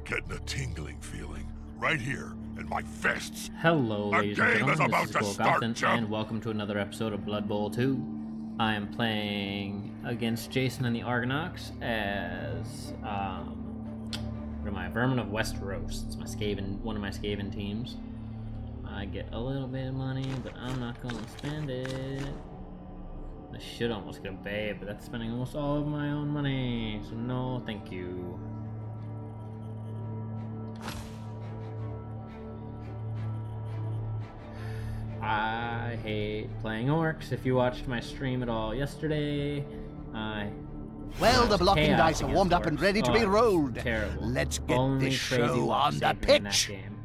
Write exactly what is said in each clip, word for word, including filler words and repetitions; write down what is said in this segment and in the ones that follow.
Getting a tingling feeling right here in my fists. Hello, The ladies and game is gentlemen, about this is to start, Goldgothan, chump. and welcome to another episode of Blood Bowl two. I am playing against Jason and the Arganorcs as, um, what am I, Vermin of Westeros. It's my Skaven, one of my Skaven teams. I get a little bit of money, but I'm not going to spend it. I should almost get a babe, but that's spending almost all of my own money, so no, thank you. I hate playing Orcs. If you watched my stream at all yesterday, I... Well, the blocking chaos dice are warmed up and against ready to Orcs. be Oh, rolled. terrible. Let's get Only this crazy show luck on the saved me in that pitch. game.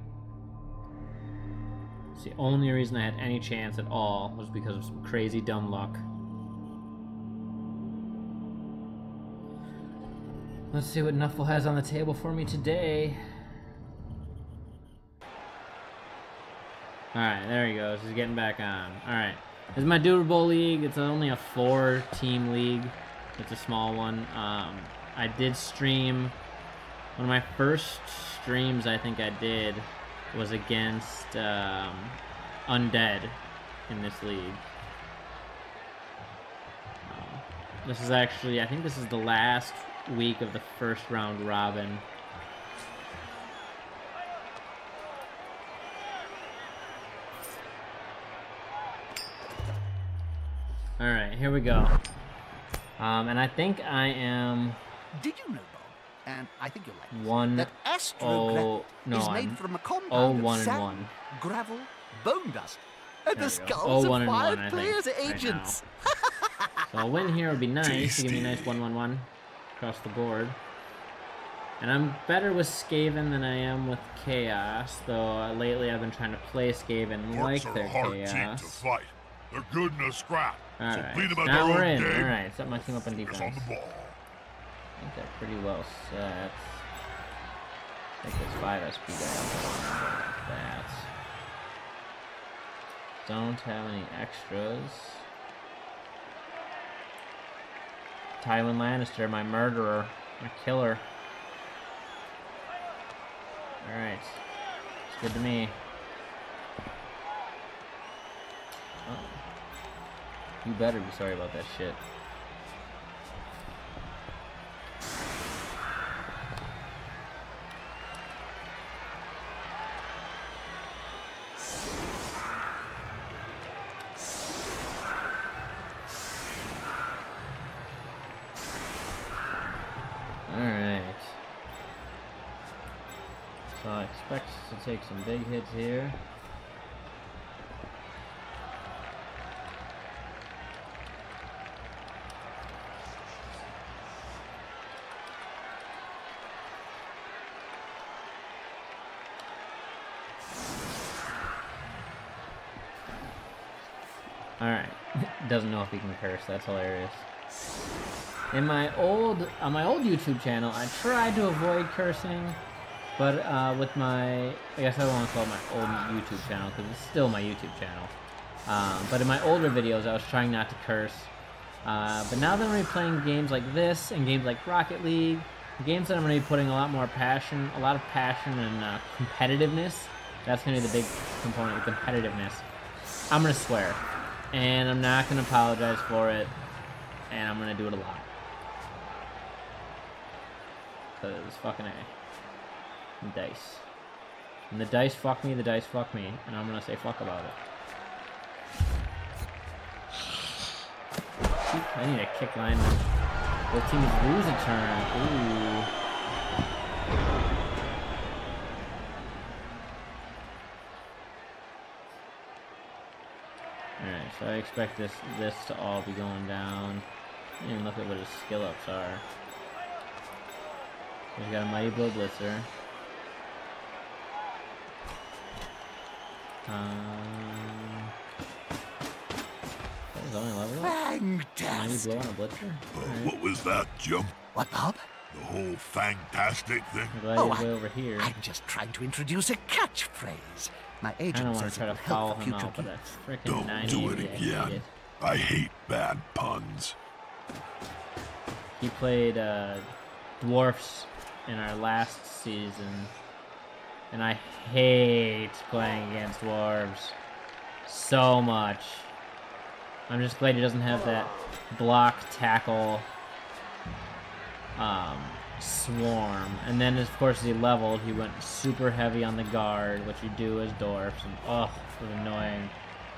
It's the only reason I had any chance at all was because of some crazy dumb luck. Let's see what Nuffle has on the table for me today. Alright, there he goes. He's getting back on. Alright. This is my Duuberbowl league. It's only a four team league. It's a small one. Um, I did stream... One of my first streams I think I did was against um, Undead in this league. Um, this is actually... I think this is the last week of the first round robin. Alright, here we go. Um, and I think I am... Did you know, Bob? And I think you'll like this, One, that oh, astrographite no, is I'm made from a oh, compound one of and sand, one. gravel, bone dust, and There the we go. skulls Oh, one of and five one, I players' think, right agents. So a win here would be nice. Tasty. To give me a nice one one one across the board. And I'm better with Skaven than I am with Chaos, though uh, lately I've been trying to play Skaven Orcs like are their a hard team to Chaos. fight. They're good in a scrap. So Alright, beat them at now their we're own in. game. Alright, set my team up on Is defense. on the ball. I think they're pretty well set. I think this five S P guy like that. Don't have any extras. Tywin Lannister, my murderer, my killer. Alright. It's good to me. Oh. You better be sorry about that shit. Alright. So I expect to take some big hits here. Alright. Doesn't know if he can curse, that's hilarious. In my old, on my old YouTube channel, I tried to avoid cursing, but uh, with my, I guess I don't want to call it my old YouTube channel, because it's still my YouTube channel. Um, but in my older videos, I was trying not to curse. Uh, but now that I'm going to be playing games like this, and games like Rocket League, games that I'm going to be putting a lot more passion, a lot of passion and uh, competitiveness, that's going to be the big component, the competitiveness. I'm going to swear, and I'm not going to apologize for it, and I'm going to do it a lot. Because fucking A. Dice. And the dice fuck me, the dice fuck me, and I'm gonna say fuck about it. I need a kick line. Both teams lose a turn. Ooh. Alright, so I expect this this to all be going down. And look at what his skill ups are. He's got a Mighty Blow Blitzer. Um, that was only level up. Mighty Fantastic. Blow on a Blitzer? Uh, Alright. what was that, Jim? What, Bob? The whole fantastic thing? I'm glad Oh, he's way I- over here. I'm just trying to introduce a catchphrase. My I agent don't want says to try it to will help follow for him future out, but use. that's freaking Don't ninety. do it I hate again. it. I hate bad puns. He played uh, dwarfs in our last season. And I hate playing against dwarves so much. I'm just glad he doesn't have that block, tackle, um, swarm. And then, of course, as he leveled, he went super heavy on the guard, which you do as dwarfs. And, oh, it was annoying.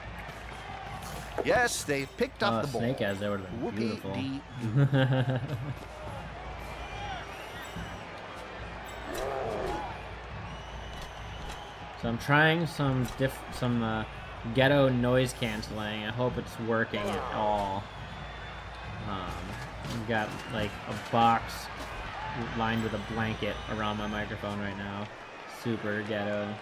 Yes, they've picked up Oh, the ball. Snake Eyes, that would have been beautiful. Whoopie-dee-doo. So I'm trying some diff some uh, ghetto noise canceling. I hope it's working at all. Um, I've got like a box lined with a blanket around my microphone right now. Super ghetto.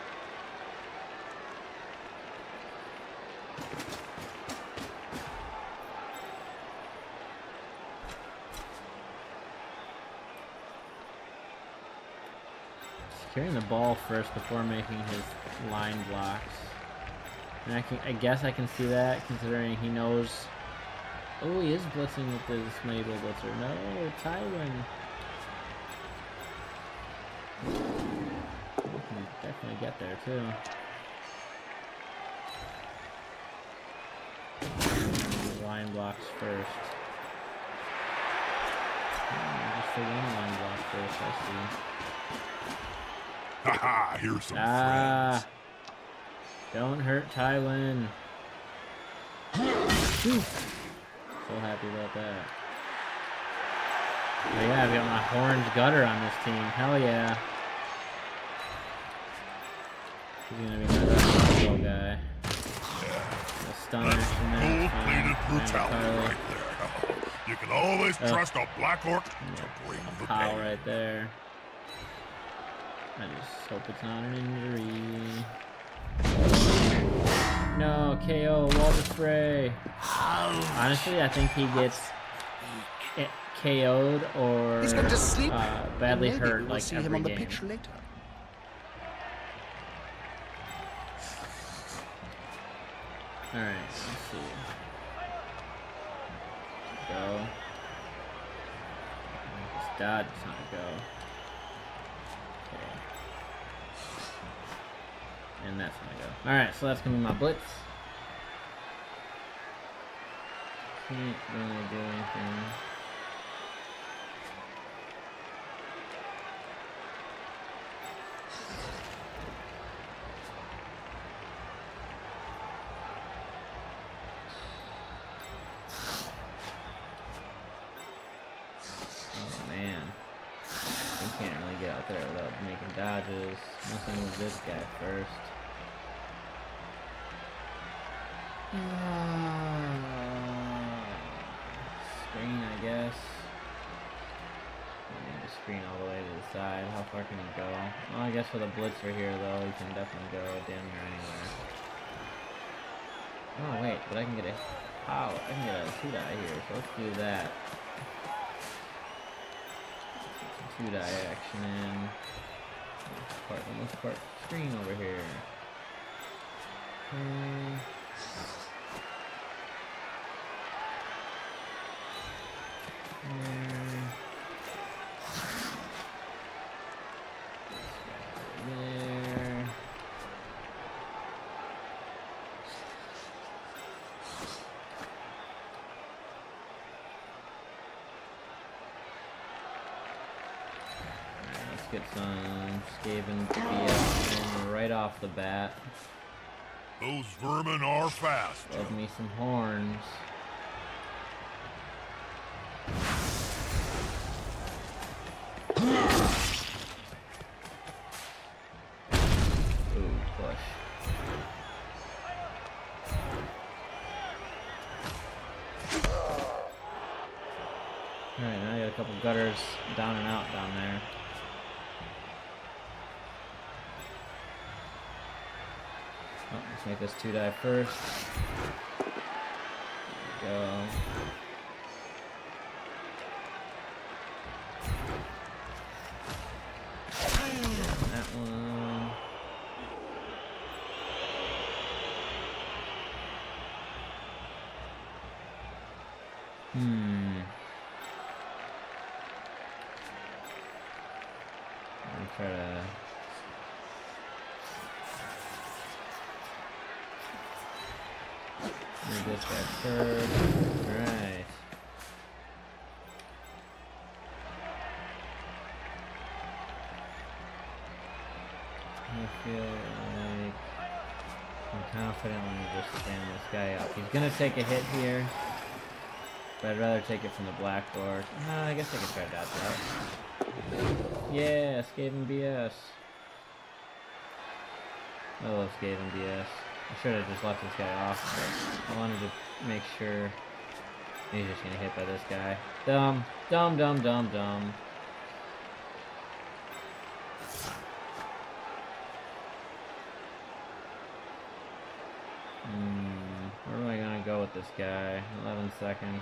Carrying the ball first before making his line blocks. And I can, I guess I can see that considering he knows. Oh, he is blitzing with this Mabel blitzer. No, Tywin. We can definitely get there too. Line blocks first. Oh, just the one line block first. I see. Haha, here's some Ah, friends. don't hurt Tywin. Whew. So happy about that. Oh yeah, I've got my Horns Gutter on this team. Hell yeah. He's gonna be my little guy. A stun action there. Gold-plated brutality Fine. right there. You can always Oh. trust a Black Orc to bring the Pow pain. right there. I just hope it's not an injury. No, K O, Walter Spray. Honestly, I think he gets K O'd or He's going to sleep. uh, badly Maybe we hurt will like see every him on the game. pitch later. Alright, let's see. Go. It's dodge, it's not a go. Okay. And that's gonna go. Alright, so that's gonna be my blitz. Can't really do anything. Oh man. We can't really get out there without making dodges. Unless I move this guy first. Screen, I guess. I need to screen all the way to the side. How far can he go? Well, I guess with a blitzer here, though, he can definitely go damn near anywhere. Oh, wait, but I can get a... How? I can get a two-die here, so let's do that. Two die action in. Most part, the most part screen over here. Okay. There. There. Get some Skaven B S in right off the bat. Those vermin are fast. Love me some horns. Ooh, push. Alright, now I got a couple gutters down and out down there. Oh, let's make this two die first. There we go. That one. Hmm. I'll try to... Move this guy first. Right. I feel like I'm confident when we just stand this guy up. He's gonna take a hit here, but I'd rather take it from the blackboard. No, I guess I can try to dodge that. Yeah, Skaven B S. I love Skaven B S. I should have just left this guy off, but I wanted to make sure he's just gonna hit by this guy. Dumb, dumb, dumb, dumb, dumb. Hmm, where am I gonna go with this guy? eleven seconds.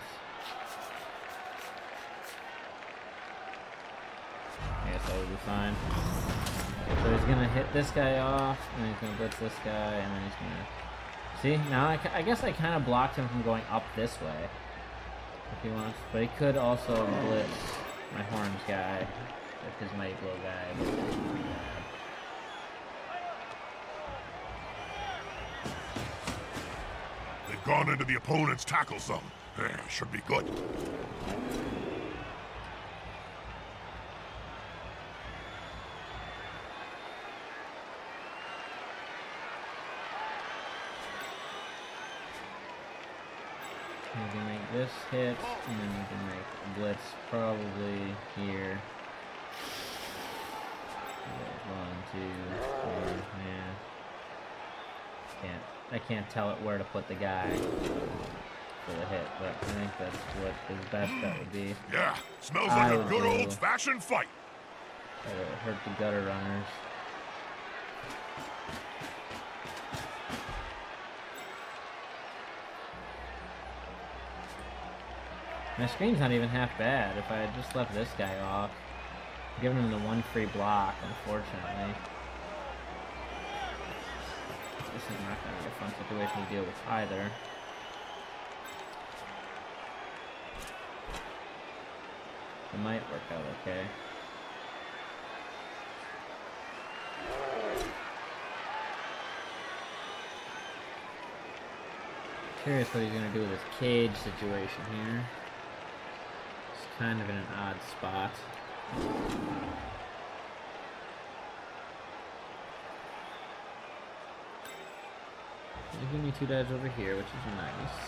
I guess that would be fine. So he's gonna hit this guy off, and then he's gonna blitz this guy, and then he's gonna... See, now I, I guess I kind of blocked him from going up this way, if he wants. But he could also blitz my horns guy, with his mighty blow guy. They've gone into the opponent's tackle zone. Eh, should be good. We can make this hit, and then we can make a blitz probably here. One, two, four, yeah. Can't, I can't tell it where to put the guy for the hit, but I think that's what his best bet would be. Yeah, smells I like a good do. old-fashioned fight. Try to hurt the gutter runners. My screen's not even half bad. If I had just left this guy off, given him the one free block, unfortunately. This is not going to be a fun situation to deal with either. It might work out okay. Curious what he's going to do with his cage situation here. It's kind of in an odd spot. He'll give me two dives over here, which is nice.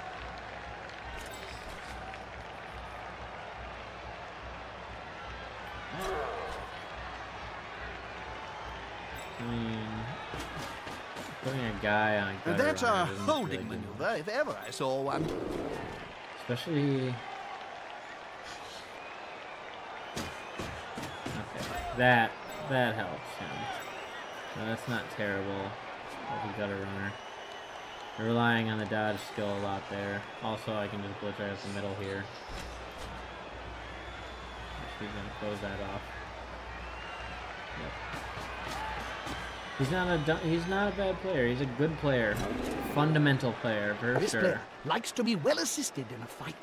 I mean, putting a guy on a gutter That's a runner doesn't holding really do maneuver, if ever I saw one. Especially... Okay, that, that helps him. No, that's not terrible. As a gutter runner. We're relying on the dodge skill a lot there. Also, I can just blitz right up the middle here. He's gonna close that off. Yep. He's not a du- he's not a bad player. He's a good player, fundamental player for This sure. player likes to be well assisted in a fight.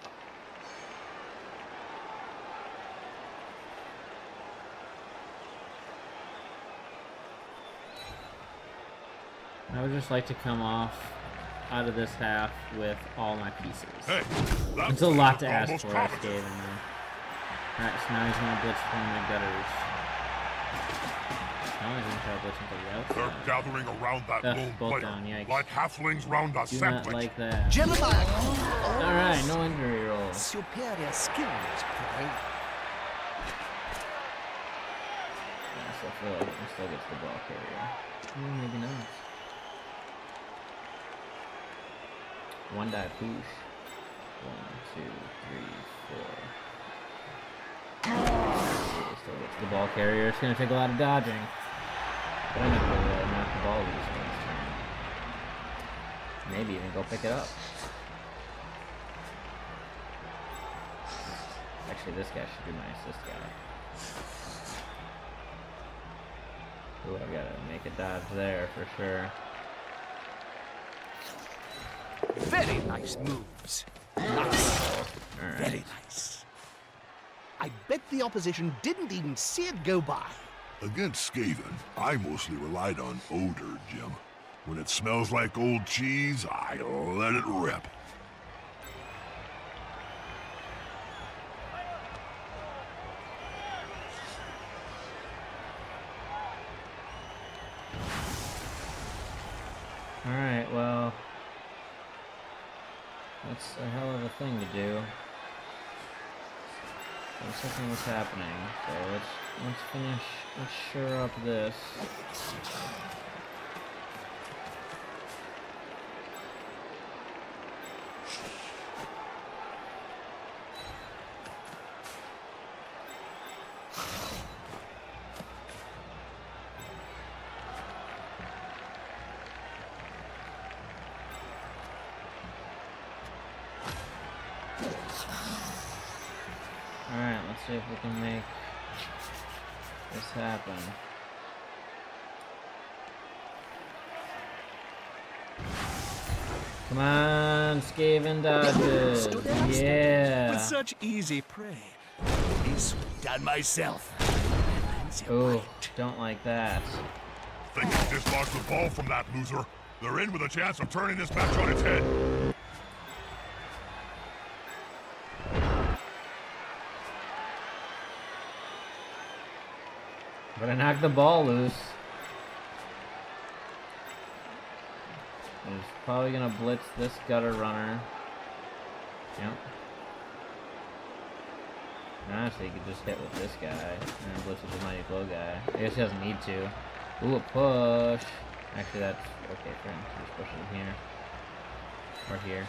I would just like to come off out of this half with all my pieces. Hey, that's It's a lot to almost ask for, competent. Skaven, man. Alright, so now he's gonna blitz from the gutters. Now he's gonna try to blitz into the They're outside. gathering around that Ugh, lone both player, down, yikes. like halflings round a Do not sandwich. like that. Jeremiah. Alright, no injury roll. Superior skills prevail. I still feel like he still gets the ball carrier. Mm, maybe not. One die push. One, two, three, four. He still gets the ball carrier. It's going to take a lot of dodging. But I'm going to uh, knock the ball loose next turn. Maybe even go pick it up. Actually, this guy should be my assist guy. Ooh, I've got to make a dodge there for sure. Very nice moves. Nice. All right. Very nice. I bet the opposition didn't even see it go by. Against Skaven, I mostly relied on odor, Jim. When it smells like old cheese, I let it rip. Alright, well... that's a hell of a thing to do. There's something was happening, so let's let's finish, let's shore up this. Alright, let's see if we can make this happen. Come on, Skaven dodges. Yeah. With such easy prey. Be done myself. Oh, don't like that. Think you dislodged the ball from that loser? They're in with a chance of turning this match on its head. But I knocked the ball loose. He's probably gonna blitz this gutter runner. Yep. Honestly, he could just hit with this guy and then blitz with the mighty blow guy. I guess he doesn't need to. Ooh, a push. Actually, that's okay for him. He just pushes him here. Or here,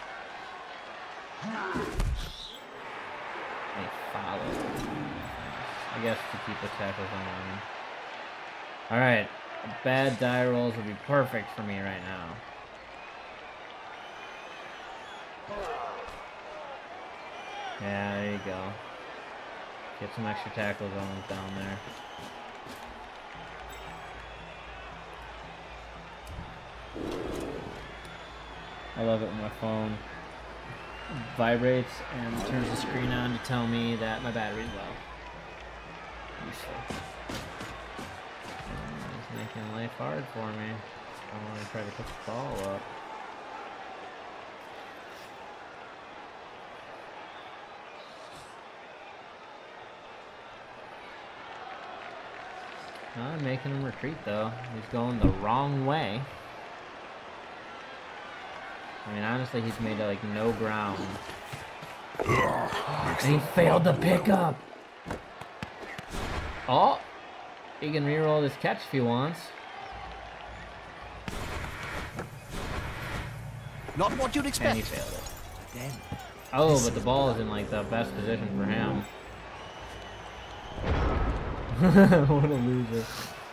yeah. And he follows. I guess to keep the tackles on. Alright. Bad die rolls would be perfect for me right now. Yeah, there you go. Get some extra tackle zones down there. I love it when my phone vibrates and turns the screen on to tell me that my battery's low. Useful. Uh, it's making life hard for me. I want to try to pick the ball up. I'm making him retreat though. He's going the wrong way. I mean, honestly, he's made like no ground. Ugh, And he failed the pickup. Oh, he can reroll this catch if he wants. Not what you'd expect. And he failed it. Then, Oh, but the ball is in like the best position for him. What a loser.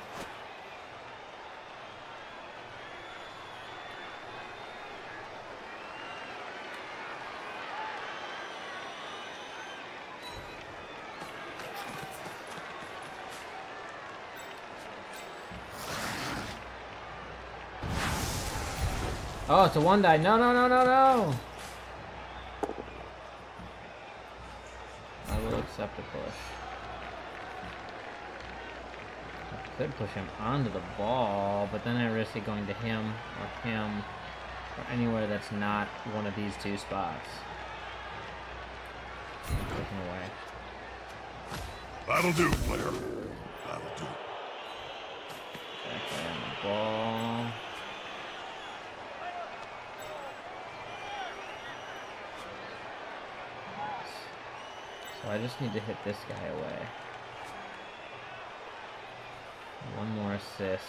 Oh, it's a one die. No, no, no, no, no. I will accept a push. I could push him onto the ball, but then I risk it going to him or him or anywhere that's not one of these two spots. Push him away. That'll do, player. That'll do. Back there on the ball. So I just need to hit this guy away. One more assist.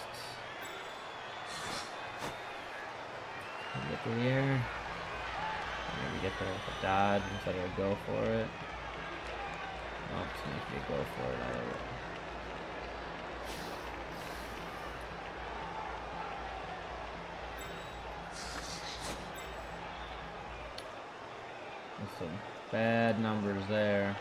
Get through here. Maybe get there with a dodge instead of a go for it. Oh, it's going to be a go for it either way. There's some bad numbers there.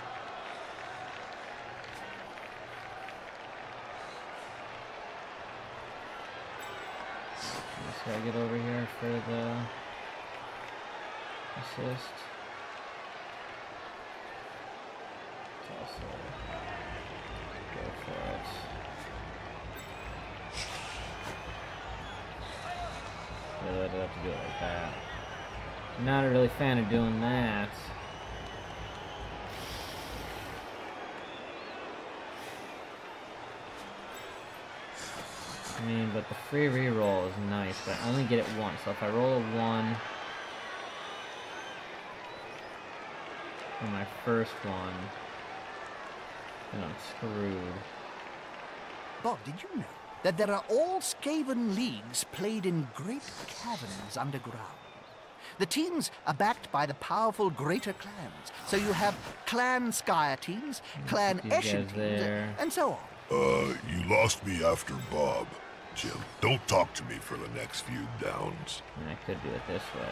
Just gotta get over here for the assist. It's also go for it. like to do it like that. Not a really fan of doing that. I mean, but the free reroll is nice, but I only get it once. So if I roll a one on my first one, then I'm screwed. Bob, did you know that there are all Skaven leagues played in great caverns underground? The teams are backed by the powerful greater clans. So you have Clan Skyer teams, Clan Eshin teams, and so on. Uh, you lost me after Bob, Jim. Don't talk to me for the next few downs. I could do it this way.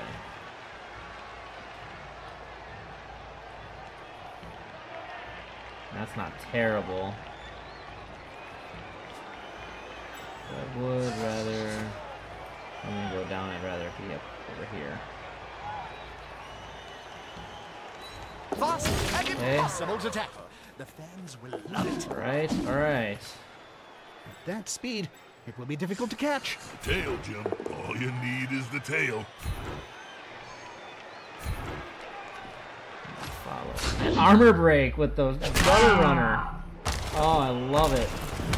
That's not terrible. But I would rather... I'm gonna go down, I'd rather be up over here. Fast and Okay. impossible to tackle. The fans will love it. Alright, alright. At that speed, it will be difficult to catch. The tail, Jim. All you need is the tail. Follow. An armor break with those Butter Runner. Oh, I love it.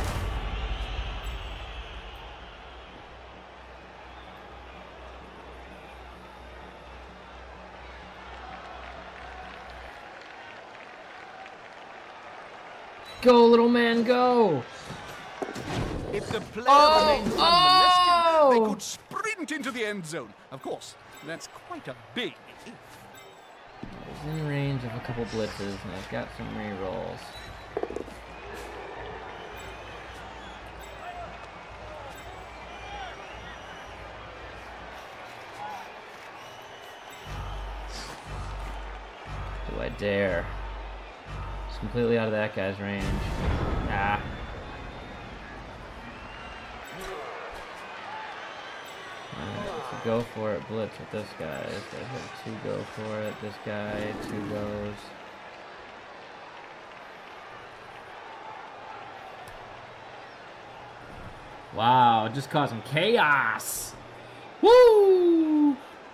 Go, little man, go! If the player Oh, remains oh! unmolested, they could sprint into the end zone. Of course, that's quite a big if. He's in range of a couple blitzes, and I've got some rerolls. Do I dare? It's completely out of that guy's range. Ah. Alright, so go for it, blitz with this guy. This guy's got two go for it. This guy, two goes. Wow, just causing chaos! Woo!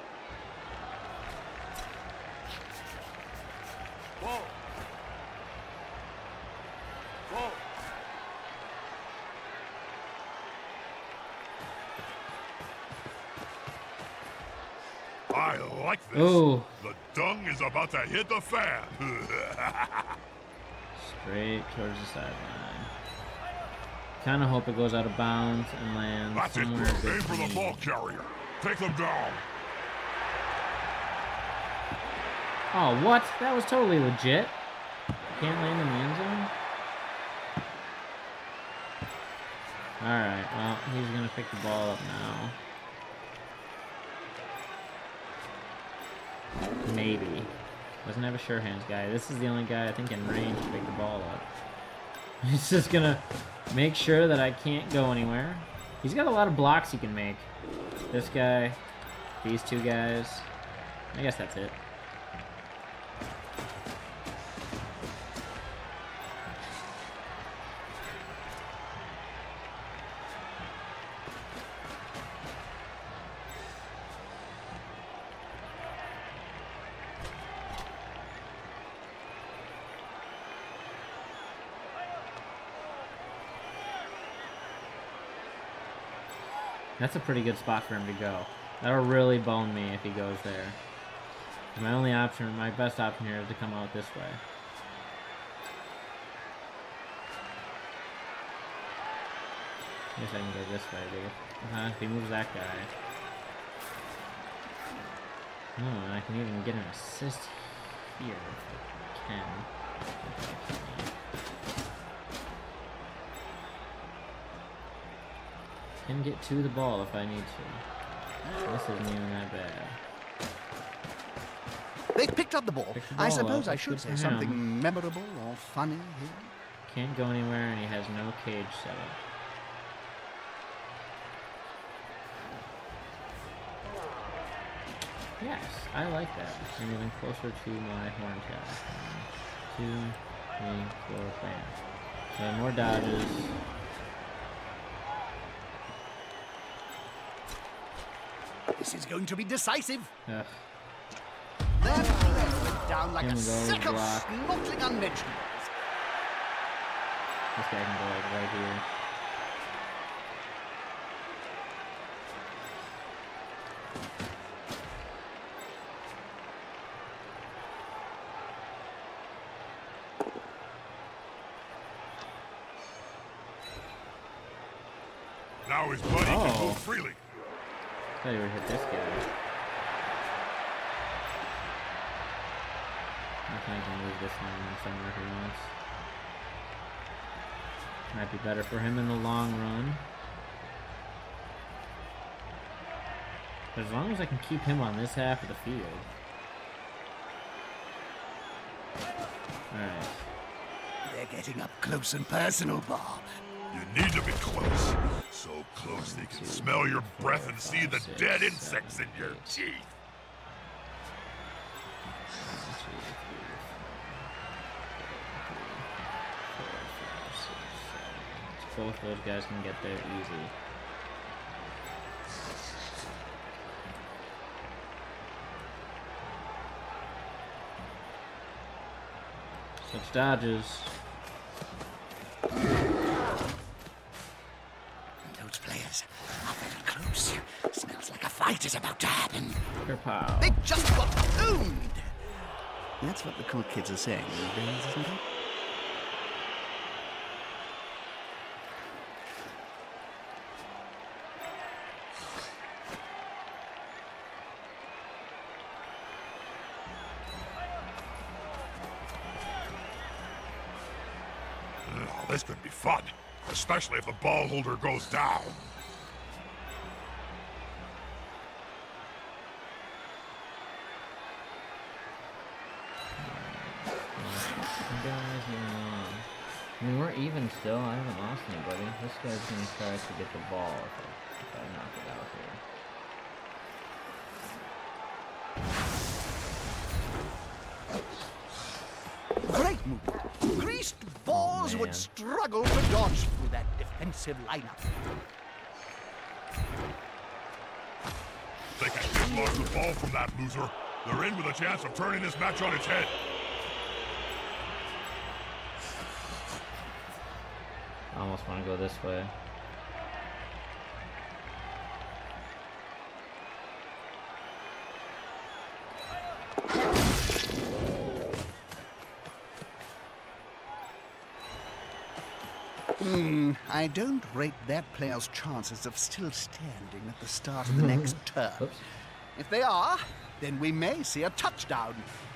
Whoa! Whoa! I like this. Ooh. The dung is about to hit the fan. Straight towards the sideline. Kind of hope it goes out of bounds and lands That's it. somewhere Aim good for for the me. ball carrier. Take them down. Oh, what? That was totally legit. Can't land in the end zone? Alright, well, he's gonna pick the ball up now. Maybe. Doesn't have a sure hands guy. This is the only guy I think in range to pick the ball up. He's just gonna make sure that I can't go anywhere. He's got a lot of blocks he can make. This guy, these two guys. I guess that's it. That's a pretty good spot for him to go. That'll really bone me if he goes there. My only option, my best option here is to come out this way. I guess I can go this way, dude. Uh-huh, if he moves that guy. Oh, and I can even get an assist here if I can. If I can. Can get to the ball if I need to. This isn't even that bad. They picked up the ball. Picked the I ball suppose up. I That's should good say for something him. memorable or funny here. Can't go anywhere, and he has no cage set up. Yes, I like that. I'm moving closer to my horn guy. One, two, three, four, bam. So more dodges. This is going to be decisive. Ugh. That player went down like Him a go sack of block. snortling unmentionables. This guy can go like right here. Now his buddy Oh. can move freely. I thought you would hit this guy. I think I can move this line somewhere if he wants. Might be better for him in the long run. But as long as I can keep him on this half of the field. Alright. They're getting up close and personal, Bob. You need to be close. So close they can smell your breath and see the dead insects in your teeth. Both those guys can get there easy. Such dodges. Those players are very close. Smells like a fight is about to happen. Kerpow. They just got owned. That's what the cool kids are saying these days, isn't it? Oh, this could be fun, especially if the ball holder goes down. Guys, yeah. I mean, we're even still. I haven't lost anybody. This guy's gonna try to get the ball if I, if I knock it out here. Great move. Greased balls Oh, man. would struggle to dodge through that defensive lineup. They can dislodge the ball from that loser. They're in with a chance of turning this match on its head. I almost want to go this way. Hmm, I don't rate that player's chances of still standing at the start of the next turn. Oops. If they are, then we may see a touchdown.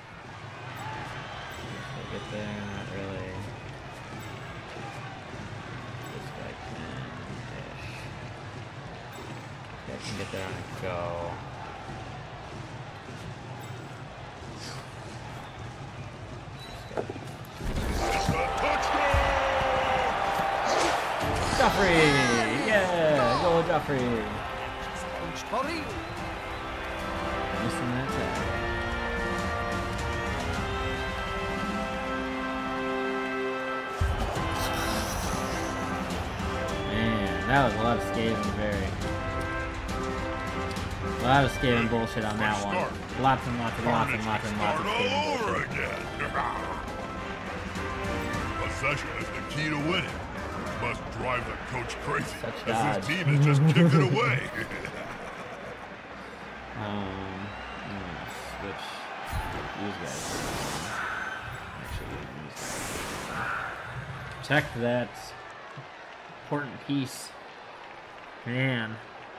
We'll get there, not really. This guy can-ish. This guy can get there on a go. Joffrey! Yeah! Go Joffrey! Coach Torri. Missing that tag. Man, that was a lot of Skaven very. A lot of Skaven bullshit on that one. Lots and lots and lots and lots and lots of Start Skaven all over bullshit. again. Possession is the key to winning. Must drive the coach crazy, Such as dodge. his team is just kicking away. Um, I'm gonna switch these guys. Actually, these guys. Protect that important piece. Man.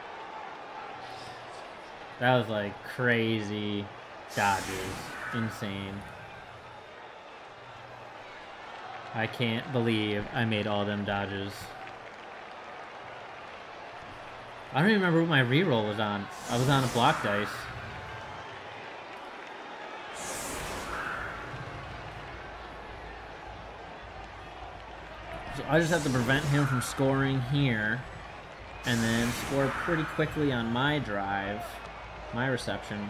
That was like crazy dodges. Insane. I can't believe I made all them dodges. I don't even remember what my reroll was on. I was on a block dice. So I just have to prevent him from scoring here. And then score pretty quickly on my drive. My reception.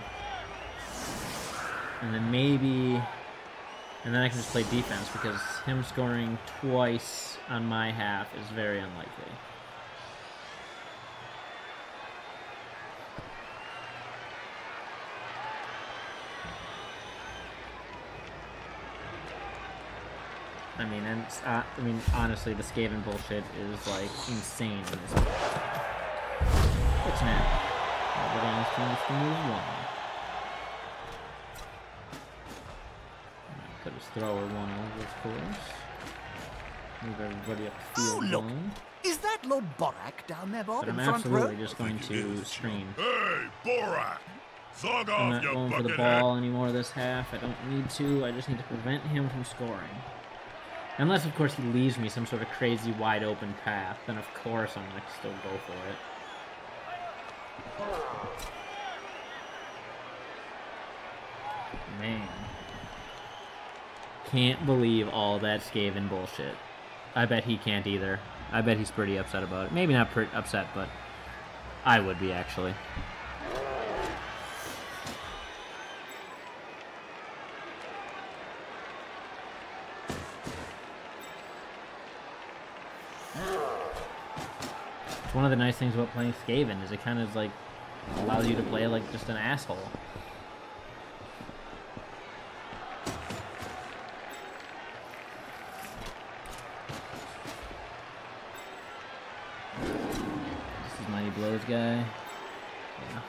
And then maybe... And then I can just play defense because him scoring twice on my half is very unlikely. I mean, and uh, I mean, honestly, the Skaven bullshit is like insane in this book. It's now. Everybody's team is to move one. Put his thrower one over, of course. Move everybody up the field. Oh, look! One. Is that Lord Borak down there, Bob, But in I'm front row? absolutely just going to screen. Hey, Borak! Zog I'm off, not you going for the buckethead. ball anymore this half. I don't need to. I just need to prevent him from scoring. Unless, of course, he leaves me some sort of crazy wide open path, then of course I'm going to still go for it. Man. Can't believe all that Skaven bullshit. I bet he can't either. I bet he's pretty upset about it. Maybe not pretty upset, but I would be, actually. It's one of the nice things about playing Skaven is it kind of like allows you to play like just an asshole. This is Mighty Blows guy. Yeah.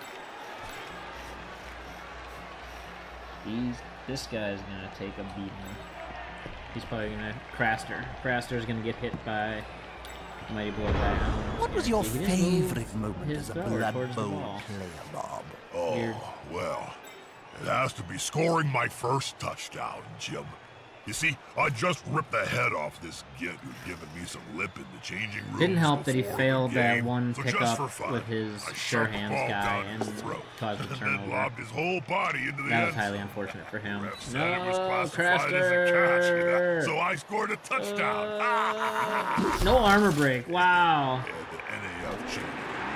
He's this guy's gonna take a beating. He's probably gonna Craster. Craster's gonna get hit by Mighty Blow guy. What was Yeah, your he didn't move favorite moment his as a thrower Blood towards the Bowl ball. player, Bob? Oh, Weird. well, it has to be scoring my first touchdown, Jim. You see, I just ripped the head off this git who'd given me some lip in the changing room. Didn't help that he failed that game. one So pickup just for fun, with his I sure shoved the hands ball guy down and his throat, caused a and then turnover. lobbed his whole body into the That was end highly zone. unfortunate for him. Ref said it was No, classified as a catch, Craster! so I scored a touchdown. Uh, no armor break. Wow. Yeah, the N A F changed.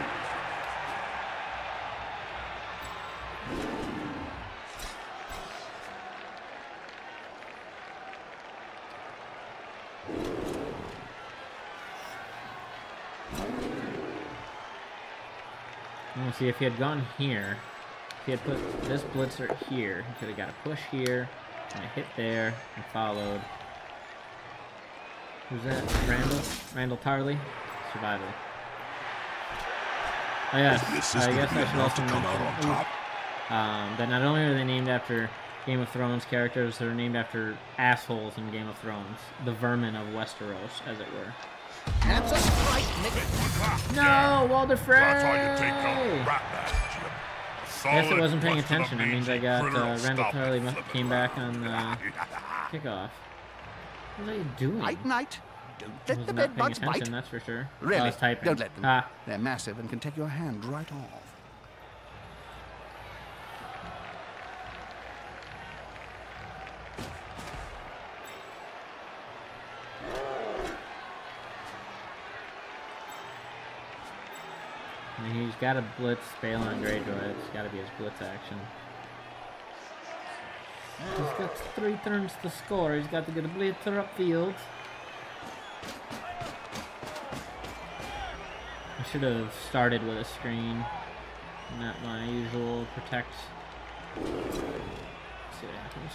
We'll see if he had gone here. If he had put this blitzer here, he could have got a push here, and a hit there, and followed. Who's that? Randall? Randall Tarley? Survival. Oh yes, This I is guess gonna I be should enough to also come out on mention top. um, that not only are they named after Game of Thrones characters, they're named after assholes in Game of Thrones. The Vermin of Westeros, as it were. That's a strike, Nick. No, Walder Frey! That's how you take a rat back, Jim. A I guess I solid wasn't paying punch to the attention. That means I mangy got critter uh, will Randall stop Tarley and must flip it came back around. on uh, kickoff. What are you doing? Night, night. Don't I let was the not bed paying bugs attention, bite. that's for sure. I Really, was typing. don't let them. Ah, They're massive and can take your hand right off. I mean, he's got a blitz Bale on Greyjoy. It's got to be his blitz action. He's got three turns to score. He's got to get a blitzer upfield. I should have started with a screen. Not my usual protect. Let's see what happens.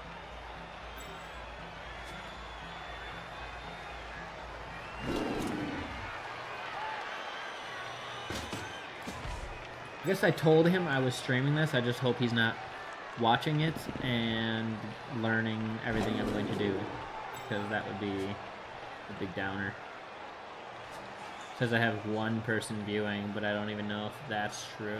I guess I told him I was streaming this. I just hope he's not watching it and learning everything I'm going to do, because that would be a big downer. It says I have one person viewing, but I don't even know if that's true.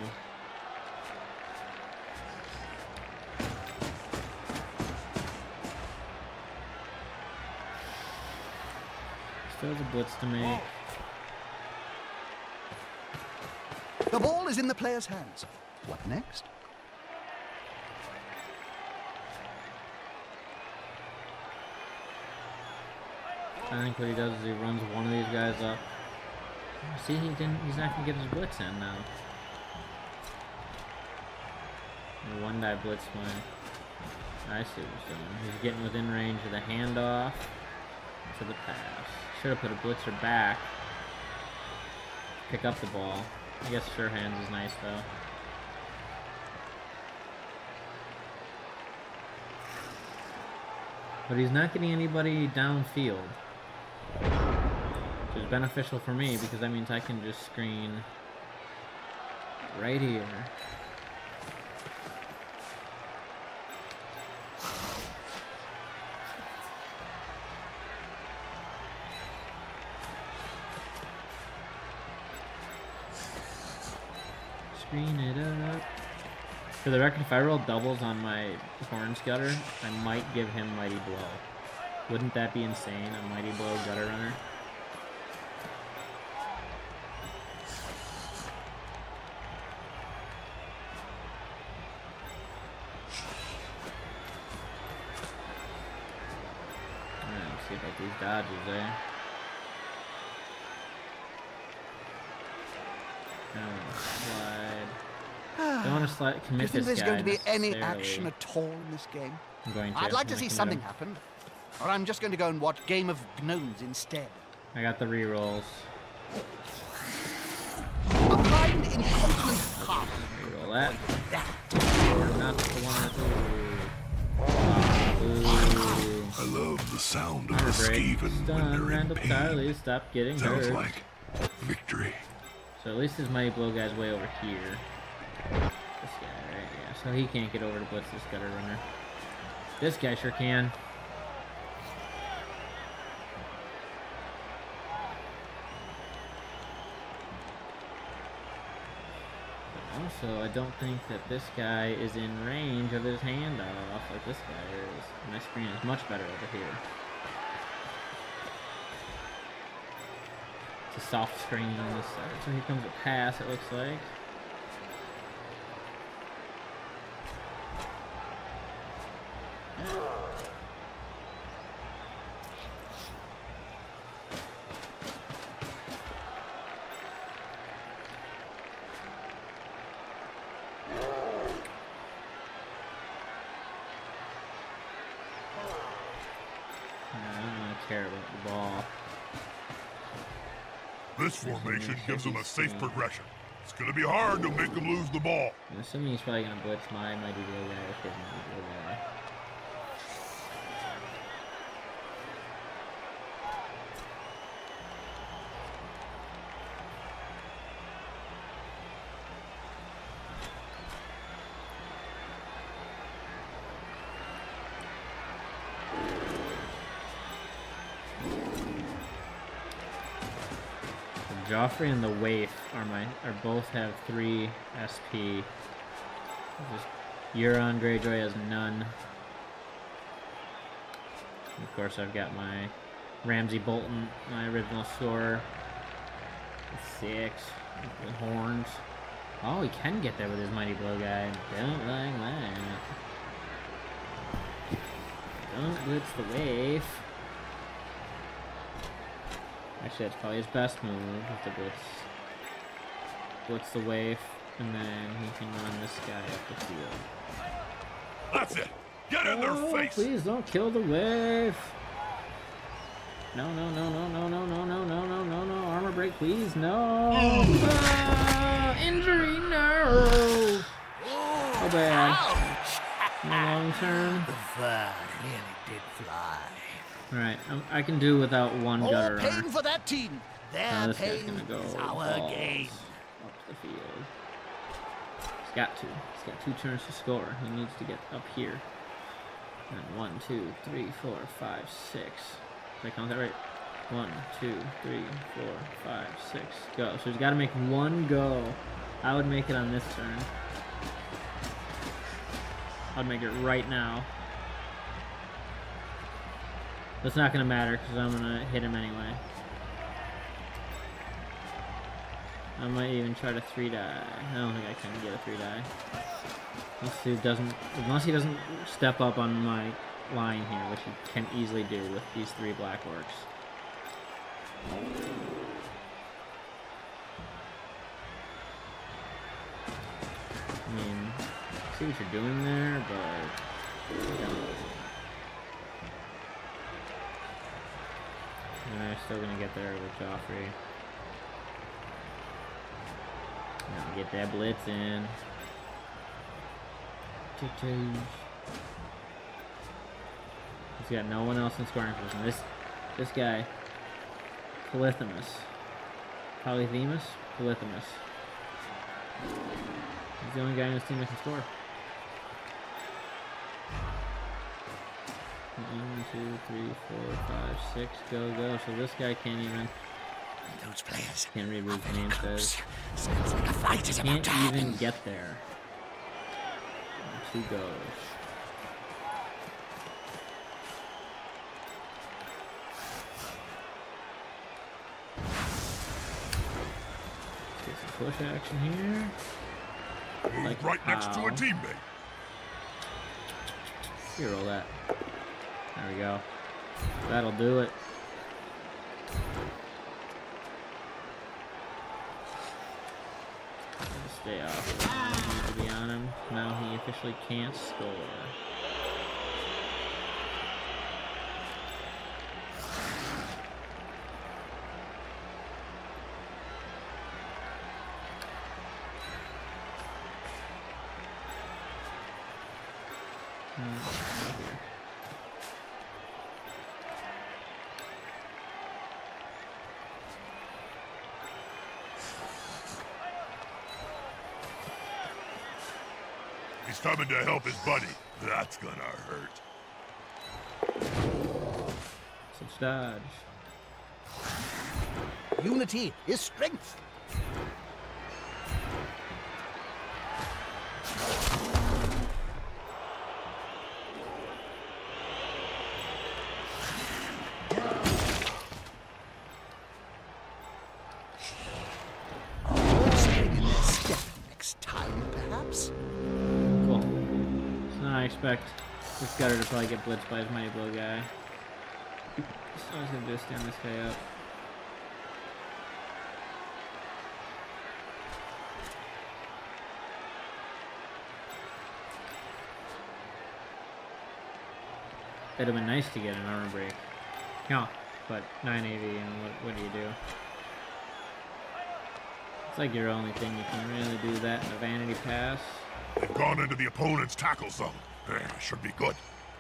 Still has a blitz to make. The ball is in the player's hands. What next? I think what he does is he runs one of these guys up. See, he didn't. He's not gonna get his blitz in now. The one die blitz my. I see what he's doing. He's getting within range of the handoff to the pass. Should have put a blitzer back. Pick up the ball. I guess sure hands is nice though. But he's not getting anybody downfield. Which is beneficial for me because that means I can just screen right here. Screen it up. For the record, if I roll doubles on my Horns Gutter, I might give him Mighty Blow. Wouldn't that be insane? A Mighty Blow Gutter Runner? Alright, let's see about these dodges there. Oh, slide. Don't want to slide, commit Do you think this there's guy going to be any necessarily. action at all in this game? I'm going to. I'd like to I'm see gonna something commit happen. Or I'm just going to go and watch Game of Gnomes instead. him. I got the rerolls. A kind incontinent heart. Reroll that. That. Or not the one or two. Ooh. I love the sound of Armor the break. Skaven when Stun, they're in Randall pain. Charlie, stop getting Sounds hurt. like victory. So at least his Mighty Blow guy's way over here. This guy, right? Yeah, so he can't get over to blitz this Gutter Runner. This guy sure can. But also, I don't think that this guy is in range of his handoff like this guy is. My screen is much better over here. It's a soft screen on this side. So here comes a pass, it looks like. I don't really care about the ball. This formation gives them a safe progression. It's going to be hard to make them lose the ball. I'm assuming he's probably going to blitz my Mighty Blow guy with his Mighty Blow guy. Joffrey and the Waif are my are both have three S P. Just Euron Greyjoy has none. And of course, I've got my Ramsay Bolton, my original scorer. Six with horns. Oh, he can get there with his Mighty Blow guy. Don't like that. Don't blitz the Waif. Actually, that's probably his best move, with the blitz. Blitz the Waif, and then he can run this guy up the field. That's it. Get in their Oh, face. please don't kill the Waif. No, no, no, no, no, no, no, no, no, no, no, no. Armor break, please. No. Ah, injury, no. Oh, bad. In the long term. The fur really did fly. Alright, um, I can do without one More gutter pain runner. for that team. Their Now this guy's pain gonna go is our balls game. up the field. He's got to. He's got two turns to score. He needs to get up here. And one, two, three, four, five, six. Did I count that right? One, two, three, four, five, six. Go. So he's got to make one go. I would make it on this turn. I'd make it right now. That's not going to matter because I'm going to hit him anyway. I might even try to three die. I don't think I can get a three die. Unless he doesn't, unless he doesn't step up on my line here, which he can easily do with these three black orcs. I mean, see what you're doing there, but you know. And they're still gonna get there with Joffrey. Now get that blitz in. He's got no one else in scoring position. This, this guy, Polyphemus. Polyphemus? Polyphemus. He's the only guy in his team that can score. One, two, three, four, five, six, go, go. So this guy can't even... Those players Can't read what his name says. Sounds like a fight is about Can't to happen. even get there. Two goes. Let's get some push action here. Move Like right next to a how? teammate. Here, roll that. There we go. That'll do it. Stay off. I need to be on him. Now he officially can't score. He's coming to help his buddy. That's gonna hurt. Such dodge. Unity is strength. Next time, perhaps. Cool. So now I expect this gutter to probably get blitzed by his mighty blow guy. So I was gonna just stand this guy up. It'd have been nice to get an armor break. No, but nine A V, and what, what do you do? It's like your only thing you can really do that in a vanity pass. They've gone into the opponent's tackle zone. Eh, should be good.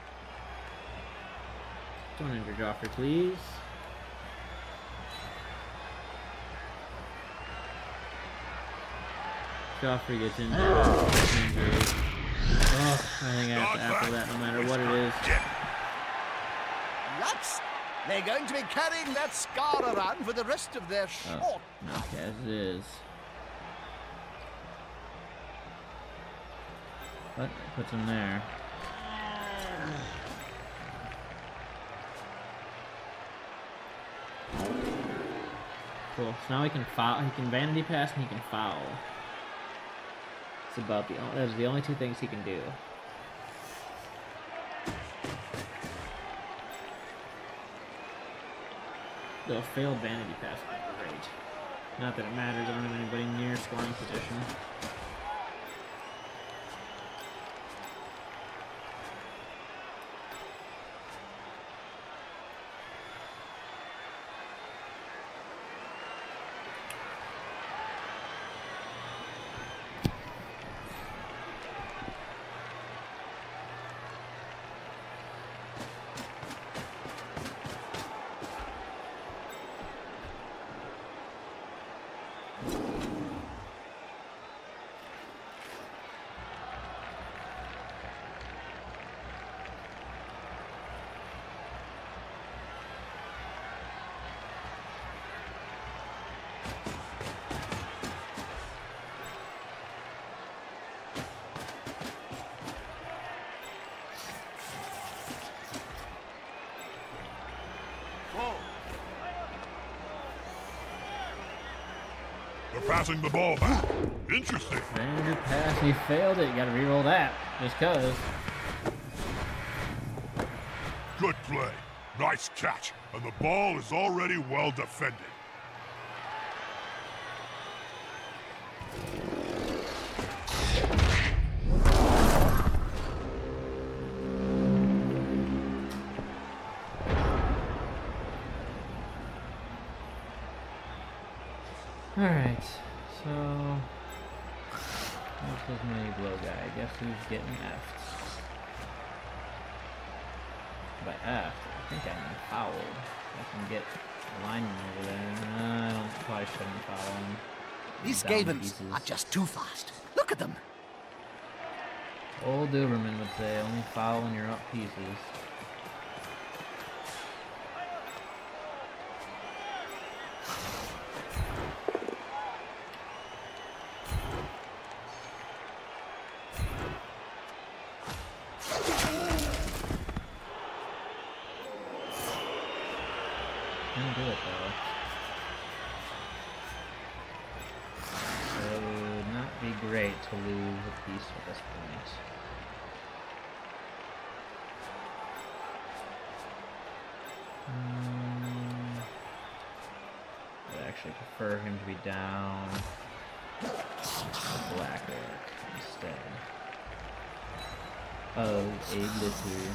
Don't enter Joffrey, please. Joffrey gets injured. injured. Oh, I think I have to apple that no matter what it is. Nuts! They're going to be carrying that scar around for the rest of their short. Oh, knock as it is. But it puts him there. Cool. So now he can foul. He can vanity pass and he can foul. It's about the. Those are the only two things he can do. Though a failed vanity pass would be great. Not that it matters. I don't have anybody near scoring position. They're passing the ball back. Interesting. Vanity pass. He failed it. You gotta re-roll that. Just cause. Good play. Nice catch. And the ball is already well defended. Alright, so what's his mighty blow guy? I guess he's getting effed. by after. I think I mean fouled. I can get a lineman over there. No, I don't, probably shouldn't foul him. These Down Skavens pieces. are just too fast. Look at them. Old Duuberbowl would say, only foul when you're up pieces. Can do it though. So it would not be great to lose a piece at this point. Um, I'd actually prefer him to be down a black orc instead of a blitzer.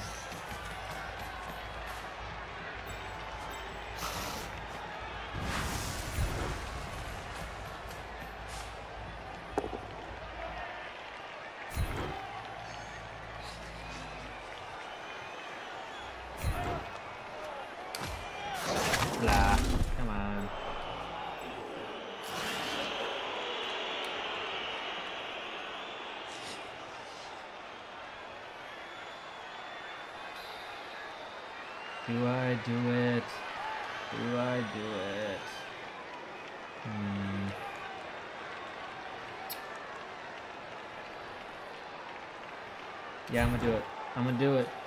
Blah. Come on. Do I do it? Do I do it? Hmm. Yeah, I'm gonna do it. I'm gonna do it.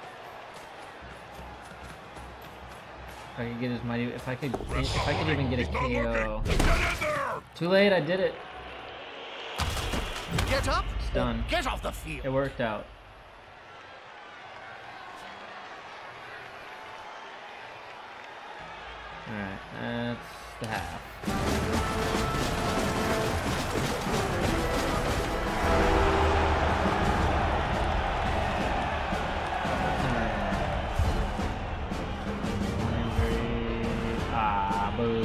If I could get his mighty, if I could, if I could even get a K O. Too late, I did it. Get up. It's done. Get off the field. It worked out. Alright, that's the half. Ah, boo.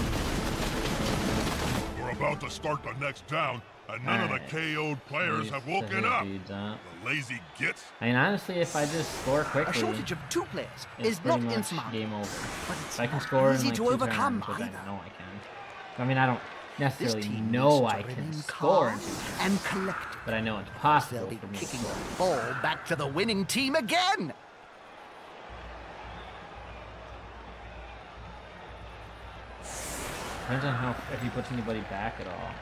We're about to start the next down, and none Alright. of the K O'd players Leave have the woken hit up. dudes up. The lazy gits. I mean, honestly, if I just score A quickly, shortage of two players it's is pretty not much insurmountable, game over. but it's If I can not score in easy like to two overcome turns, which either. I know I can. I mean, I don't This necessarily team know needs to I can remain score in calm two turns, and collected. but I know it's They'll possible be for me to kicking score. the ball back to the winning team again. Depends on how if he puts anybody back at all.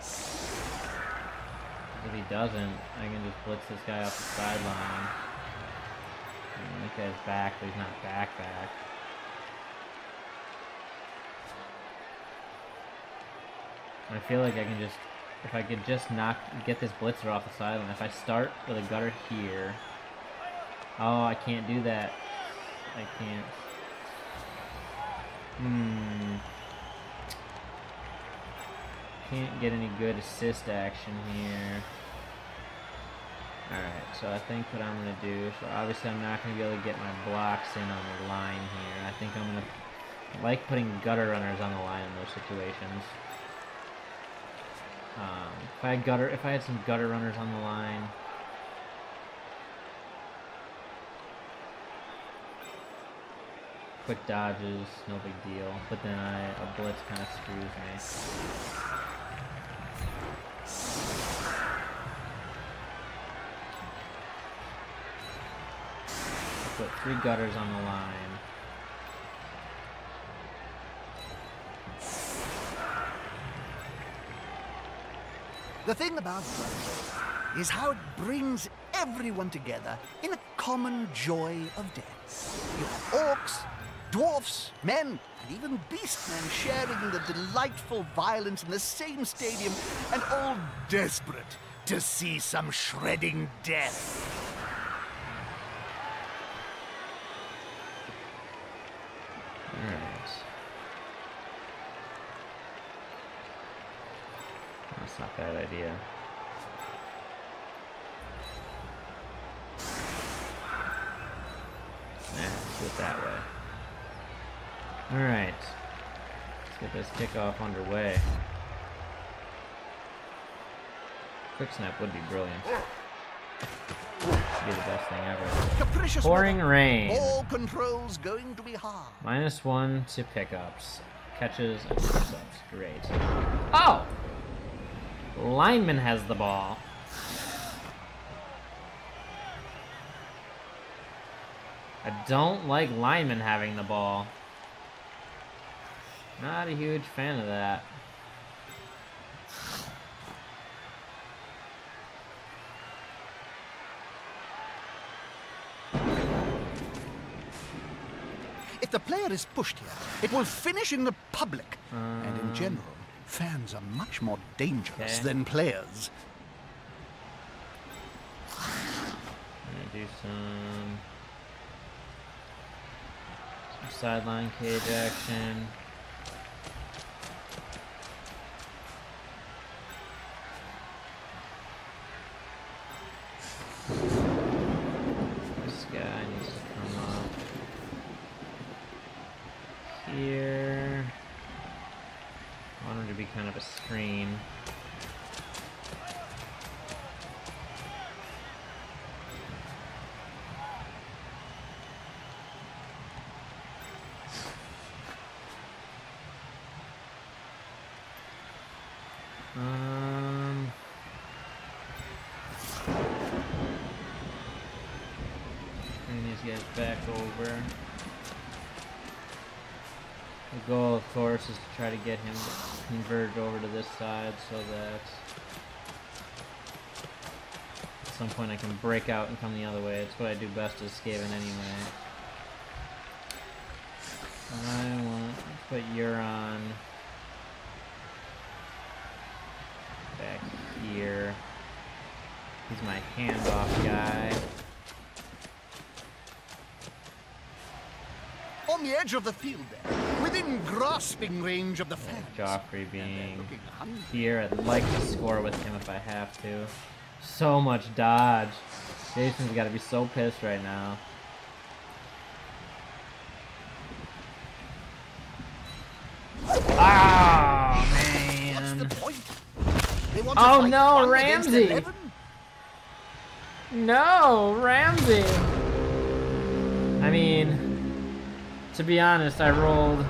If he doesn't, I can just blitz this guy off the sideline. And this guy's back, but he's not back back. I feel like I can just, if I could just knock, get this blitzer off the sideline. If I start with a gutter here, oh, I can't do that. I can't. Hmm. Can't get any good assist action here. Alright, so I think what I'm going to do, so obviously I'm not going to be able to get my blocks in on the line here. I think I'm going to, I like putting gutter runners on the line in those situations. Um, if I had gutter, if I had some gutter runners on the line, quick dodges, no big deal. But then I, a blitz kind of screws me. Put three gutters on the line. The thing about Blood is how it brings everyone together in a common joy of death. You have orcs, dwarfs, men, and even beastmen sharing the delightful violence in the same stadium and all desperate to see some shredding death. Alright. That's not a bad idea. Nah, let's do it that way. Alright. Let's get this kickoff underway. Quick snap would be brilliant. be the best thing ever. Capricious Pouring weather. rain. All controls going to be hard. Minus one to pickups. Catches and intercepts. Great. Oh! Lineman has the ball. I don't like lineman having the ball. Not a huge fan of that. If the player is pushed here, it will finish in the public. Um, and in general, fans are much more dangerous okay. than players. I'm gonna do some, some sideline cage action. This guy needs to come up here. I want him to be kind of a screen. Um, bring these guys back over. The goal, of course, is to try to get him converged over to this side so that at some point I can break out and come the other way. It's what I do best as Skaven anyway. I want to put Euron back here. He's my handoff guy. On the edge of the field there, within grasping range of the fans. Joffrey being looking hungry. here, I'd like to score with him if I have to. So much dodge. Jason's got to be so pissed right now. Oh, man. What's the point? They want to Oh, fight no, one against Ramsey. eleven? No, Ramsey. I mean, to be honest, I rolled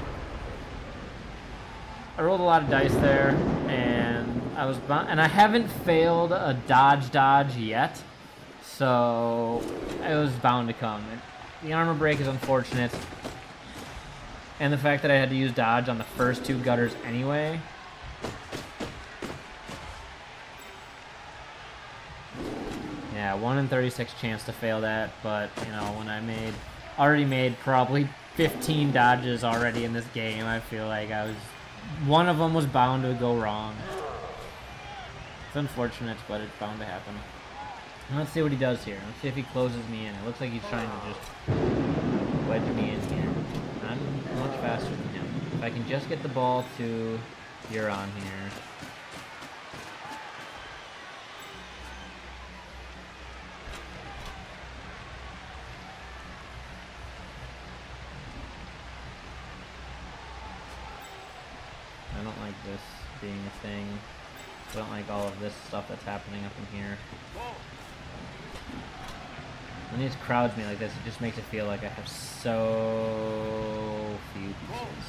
I rolled a lot of dice there, and I was bound, and I haven't failed a dodge dodge yet, so it was bound to come. The armor break is unfortunate, and the fact that I had to use dodge on the first two gutters anyway. Yeah, one in thirty-six chance to fail that, but, you know, when I made, already made probably fifteen dodges already in this game, I feel like I was, one of them was bound to go wrong. It's unfortunate, but it's bound to happen. Let's see what he does here. Let's see if he closes me in. It looks like he's trying to just wedge me in here. I'm much faster than him. If I can just get the ball to Euron here. I don't like this being a thing. I don't like all of this stuff that's happening up in here. When he just crowds me like this, it just makes it feel like I have so few pieces.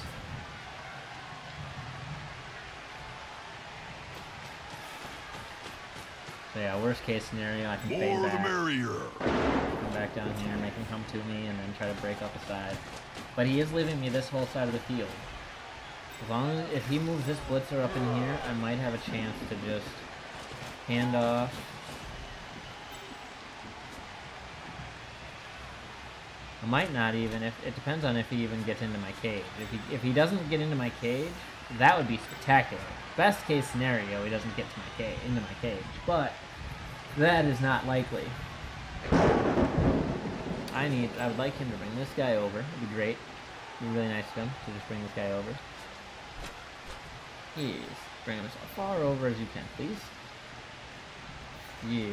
So yeah, worst case scenario, I can fade More the back. merrier. Come back down here, make him come to me, and then try to break up a side. But he is leaving me this whole side of the field. As long as, if he moves this blitzer up in here, I might have a chance to just hand off. I might not even, if it depends on if he even gets into my cage. If he, if he doesn't get into my cage, that would be spectacular. Best case scenario, he doesn't get to my cage, into my cage, but that is not likely. I need, I would like him to bring this guy over. It'd be great. It'd be really nice of him to just bring this guy over. Yes. Bring him as far over as you can, please. Yes.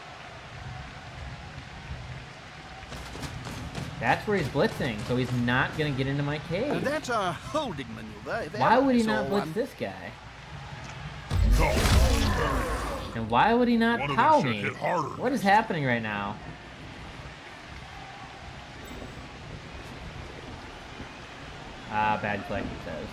That's where he's blitzing, so he's not going to get into my cage. And that's a holding maneuver. if Why ever would he I saw not blitz one. this guy? No. And why would he not One of them pow should me? hit harder. What is happening right now? Ah, bad click, it says.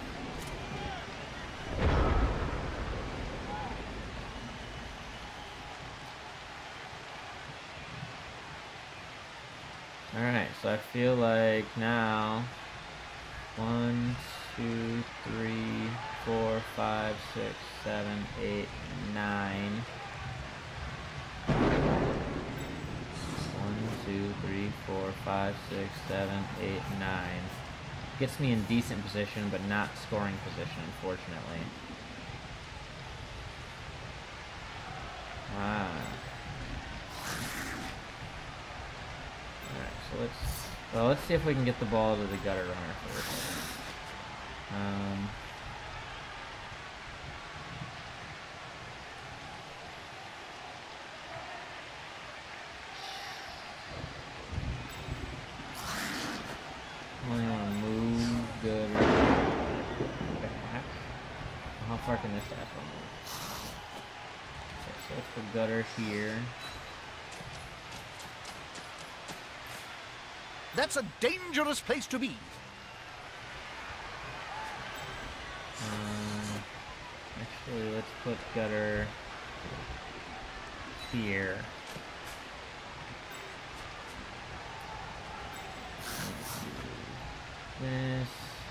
Alright, so I feel like now one, two, three, four, five, six, seven, eight, nine. One, two, three, four, five, six, seven, eight, nine. Gets me in decent position, but not scoring position, unfortunately. Ah. Alright, so let's well let's see if we can get the ball to the gutter runner first. Um I only want to move gutter back. How far can this asshole move? Okay, so let's put gutter here. That's a dangerous place to be. Um, actually, let's put gutter here. This.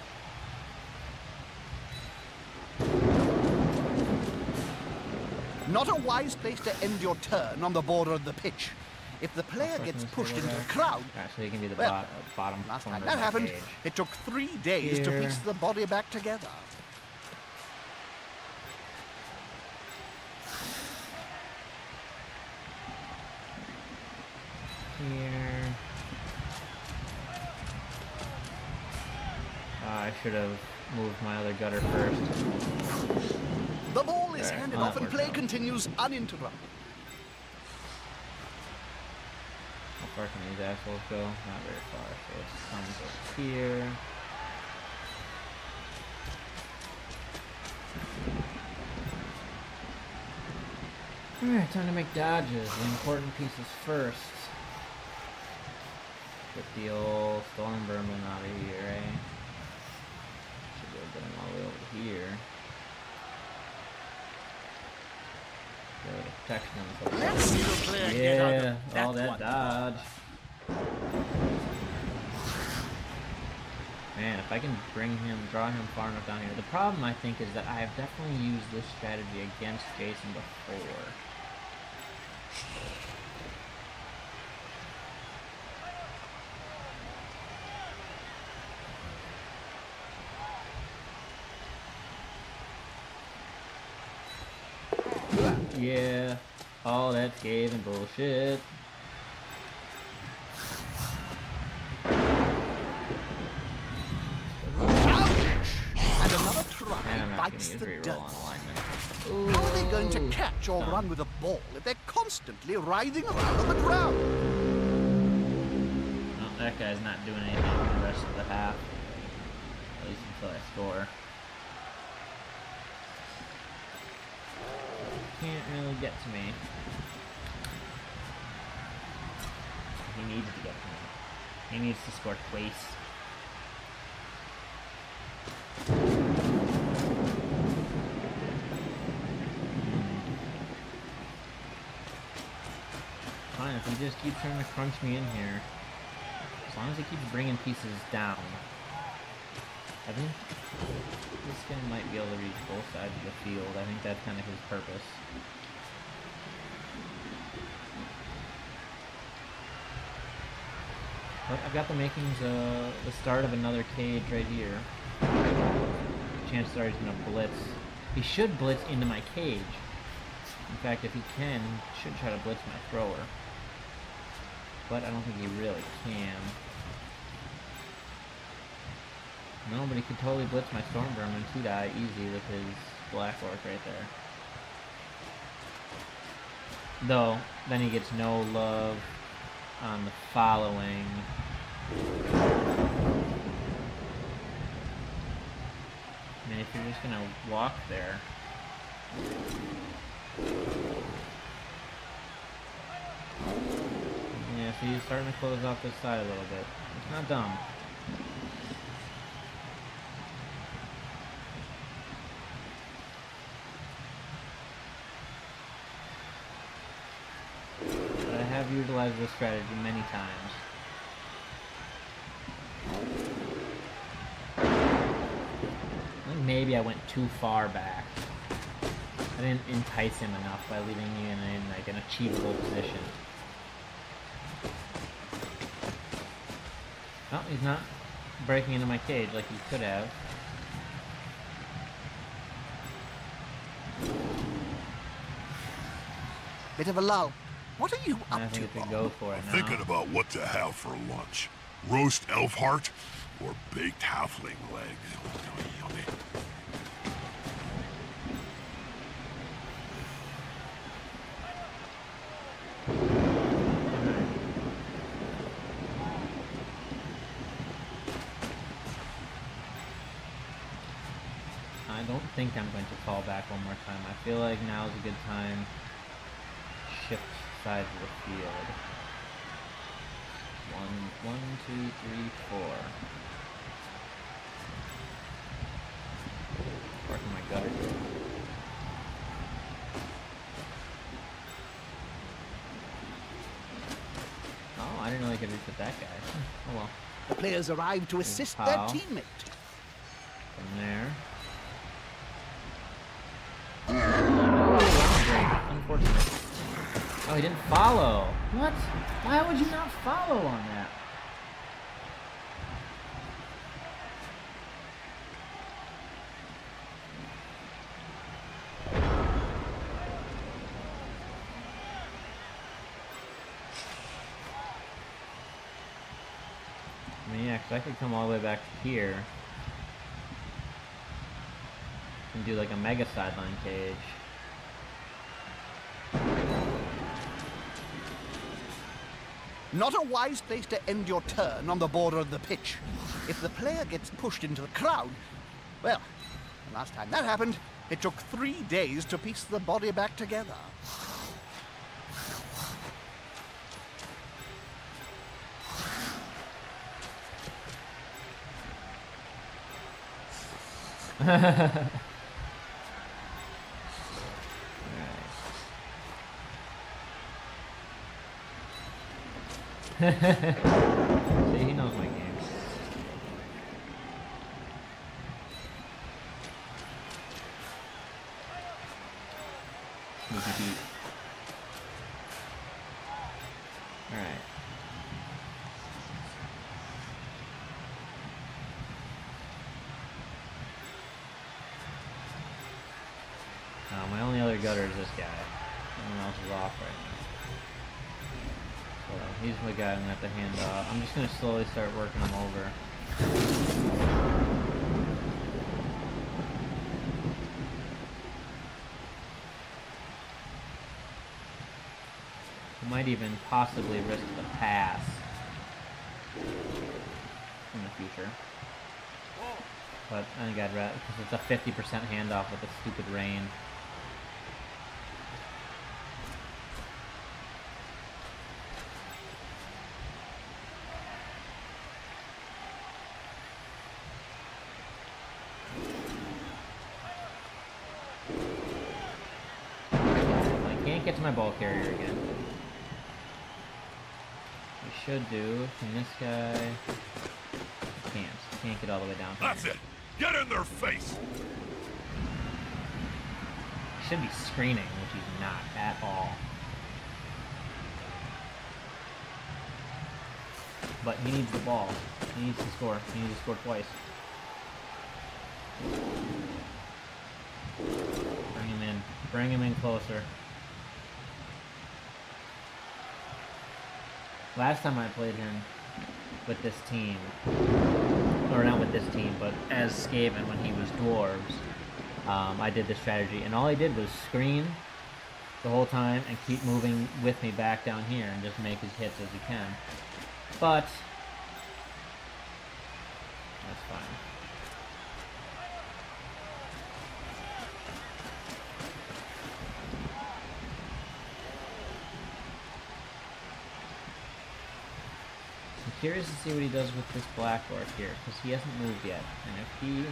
Not a wise place to end your turn on the border of the pitch. If the player gets pushed into the crowd... Actually, it can be the well, bot bottom last corner time of that my happened, page. it took three days Here. to piece the body back together. Here. Uh, I should have moved my other gutter first. The ball is Alright, handed well, off that and worked play out. continues uninterrupted. How far can these assholes go? Not very far, so let's come up here. Alright, time to make dodges. The important pieces first. Get the old storm vermin out of here, eh? Should be able to get them all the way over here. Go to protection on this. Let's see the player get out Yeah, of that all that one. dodge. Man, if I can bring him, draw him far enough down here. The problem, I think, is that I have definitely used this strategy against Jason before. Yeah, all that Skaven bullshit. And another try And I'm not going bites to use the reroll dust. on alignment. How are they going to Ooh, catch or done. run with a ball if they're constantly writhing around on the ground? No, that guy's not doing anything for the rest of the half. At least until I score. Can't really get to me. He needs to get to me. He needs to score twice. Fine, if he just keeps trying to crunch me in here. As long as he keeps bringing pieces down. I think this guy might be able to reach both sides of the field. I think that's kind of his purpose. But I've got the makings, uh, the start of another cage right here. Chances are he's gonna blitz. He should blitz into my cage. In fact, if he can, he should try to blitz my thrower. But I don't think he really can. No, but he could totally blitz my Storm Vermin two die easy with his Black Orc right there. Though, then he gets no love on the following. I mean, if you're just gonna walk there. Yeah, so he's starting to close off this side a little bit. It's not dumb. utilized this strategy many times. I think maybe I went too far back. I didn't entice him enough by leaving me in, in like an achievable position. Oh, he's not breaking into my cage like he could have. Bit of a lull. What are you I up to, think we Bob? go for it now. Thinking about what to have for lunch. Roast elf heart or baked halfling legs. Oh, yummy. I don't think I'm going to fall back one more time. I feel like now is a good time to shift sides of the field. One, one, two, three, four. Working my gutter here. Oh, I didn't know I could reach with that guy. Oh well. The players arrive to assist How? their teammate. From there. Oh, great. Unfortunate. Oh, he didn't follow. What? Why would you not follow on that? I mean, yeah, because I could come all the way back to here and do like a mega sideline cage. Not a wise place to end your turn on the border of the pitch. If the player gets pushed into the crowd, well, the last time that happened, it took three days to piece the body back together. See, he knows my game. Sneaky Pete. Alright. Uh, my only other gutter is this guy. Everyone else is off right now. So he's the guy I'm gonna have to hand off. I'm just gonna slowly start working him over. I might even possibly risk the pass in the future. But I think I'd rather, because it's a fifty percent handoff with the stupid rain. Get to my ball carrier again. We should do. Can this guy? I can't. I can't get all the way down. That's it. Get in their face. He should be screening, which he's not at all. But he needs the ball. He needs to score. He needs to score twice. Bring him in. Bring him in closer. Last time I played him with this team, or not with this team, but as Skaven when he was dwarves, um, I did this strategy, and all he did was screen the whole time and keep moving with me back down here and just make his hits as he can. But that's fine. Curious to see what he does with this black orc here, because he hasn't moved yet. And if he...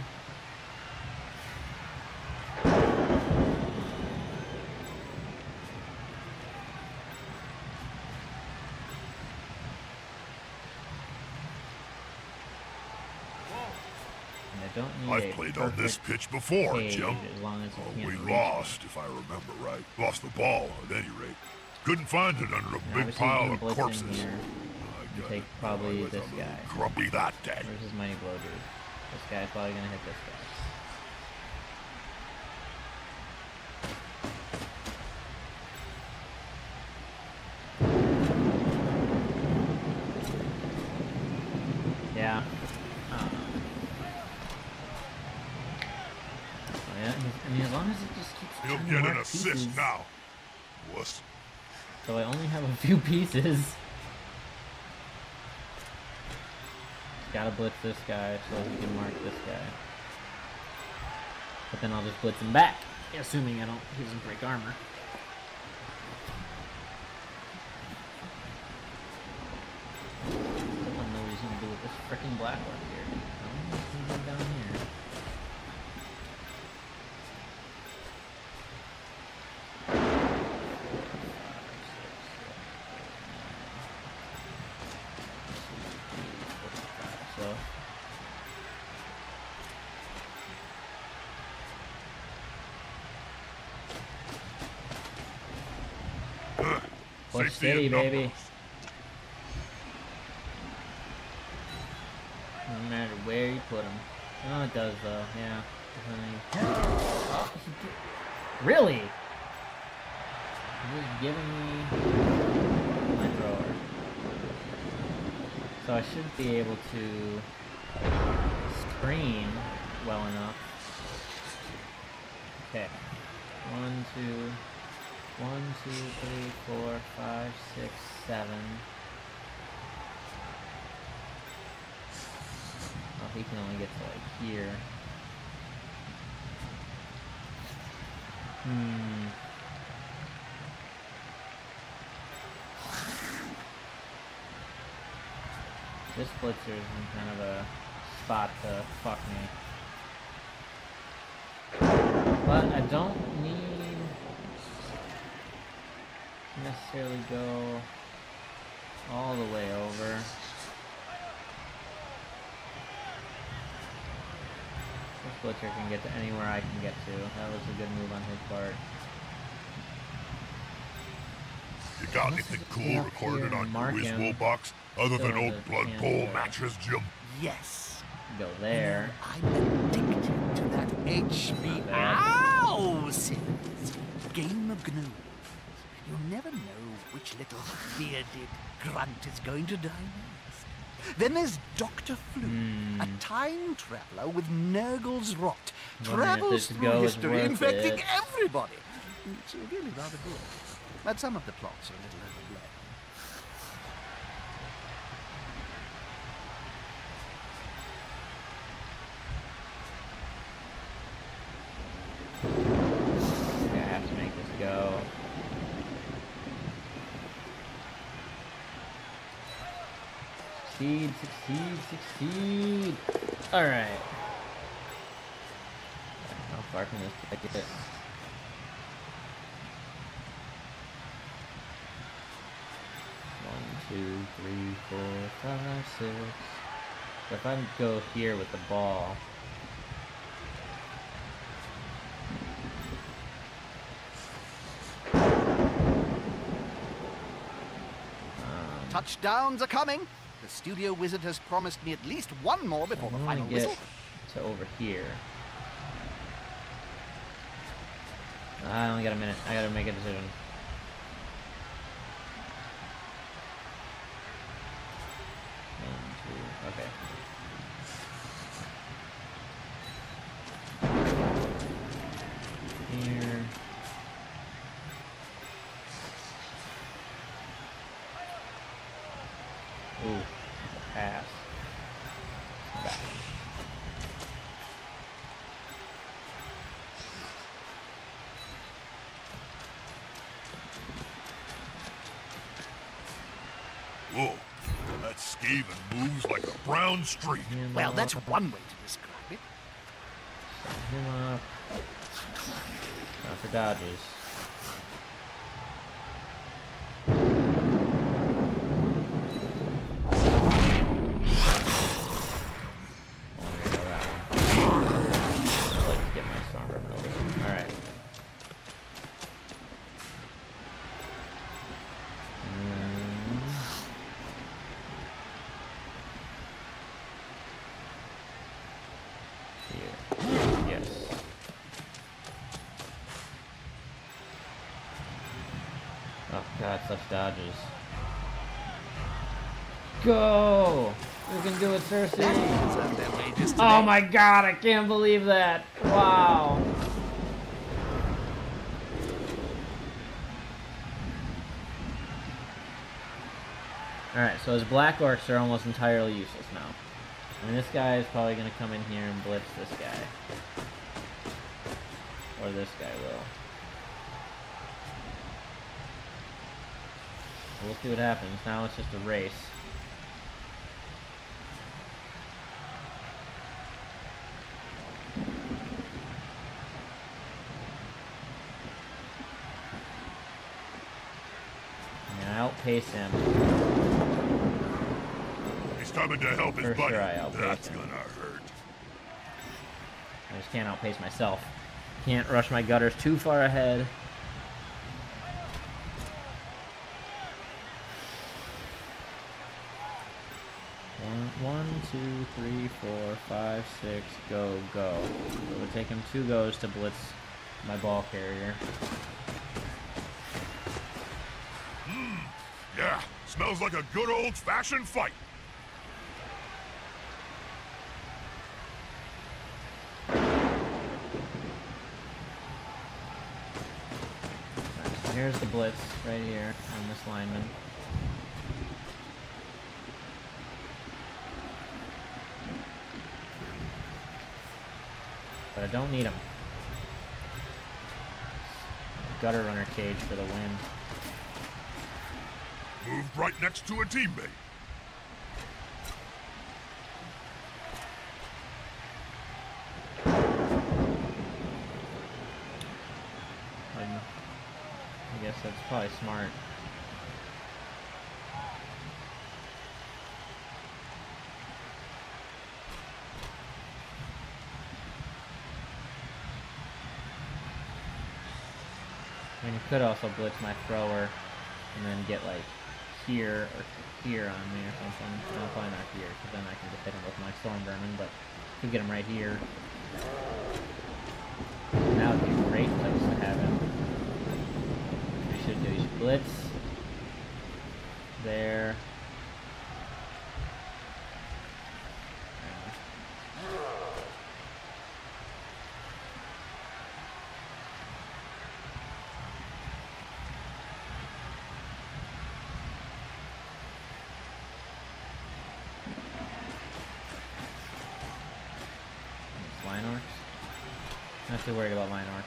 don't need I've a played on this perfect pitch before, cage, Jim. as long as you Oh, can't we reach lost, if I remember right. Lost the ball, at any rate. Couldn't find it under a it. big Obviously, pile doing of blitzing corpses. here. I You got take it. probably I was this a little guy. Grumpy that day. Where's his mighty blow, dude? This guy's probably gonna hit this guy. Yeah. Um, oh yeah, I mean, as long as it just keeps He'll turning get an more assist pieces. now. Wuss. So I only have a few pieces. Gotta blitz this guy so he can mark this guy. But then I'll just blitz him back, assuming I don't he doesn't break armor. Still don't know what he's gonna do with this freaking black one here. Oh, he's gonna go down here. So Push Safety city, in baby. numbers. No matter where you put him. Oh, it does though. Yeah. Oh, he did- Really? He was giving me my thrower. So I should be able to screen well enough. Okay. One, two, one, two, three, four, five, six, seven. Oh, he can only get to like here. Hmm. This blitzer is in kind of a spot to fuck me. But I don't need to necessarily go all the way over. This blitzer can get to anywhere I can get to. That was a good move on his part. You got anything cool recorded on your Wizwool box other than old Blood Bowl matches, Jim? Yes. Go there. I'm addicted to that H B O series. Game of Gnomes. You'll never know which little bearded grunt is going to die next. Then there's Doctor Flu, Hmm. a time traveler with Nurgle's rot. Wondering if Travels this through go is history, worth infecting it. everybody. It's really rather good. But some of the plots are a little overblown. I have to make this go. Succeed, succeed, succeed. Alright. How far can this take it? One, two, three, four, five, six. So if I go here with the ball. Um, Touchdowns are coming. The studio wizard has promised me at least one more before I the want final to get whistle. to over here. I only got a minute. I gotta make a decision. One, two, okay. Here. Ooh, pass. Back. Whoa, that Skaven moves like a brown streak. Him Well, that's up, one way to describe it. him up. Not for dodges. Only got that one. Oh god, such dodges. Go! You can do it, Cersei! Oh my god, I can't believe that! Wow! Alright, so his black orcs are almost entirely useless now. I mean, this guy is probably going to come in here and blitz this guy. Or this guy will. We'll see what happens. Now it's just a race. And I outpace him. He's coming to help his For buddy. sure I outpace That's him. gonna hurt. I just can't outpace myself. Can't rush my gutters too far ahead. One, one, two, three, four, five, six, go, go. So it would take him two goes to blitz my ball carrier. Mm, yeah, smells like a good old-fashioned fight. Here's the blitz right here on this lineman. But I don't need him. Gutter runner cage for the win. Moved right next to a teammate. I guess that's probably smart. I mean, you could also blitz my thrower and then get like here or here on me or something. No, probably not here, because then I can just hit him with my storm vermin, but you could get him right here. That would be a great place to have him. What you should do, you should blitz there. Arganorcs. Not too worried about Arganorcs.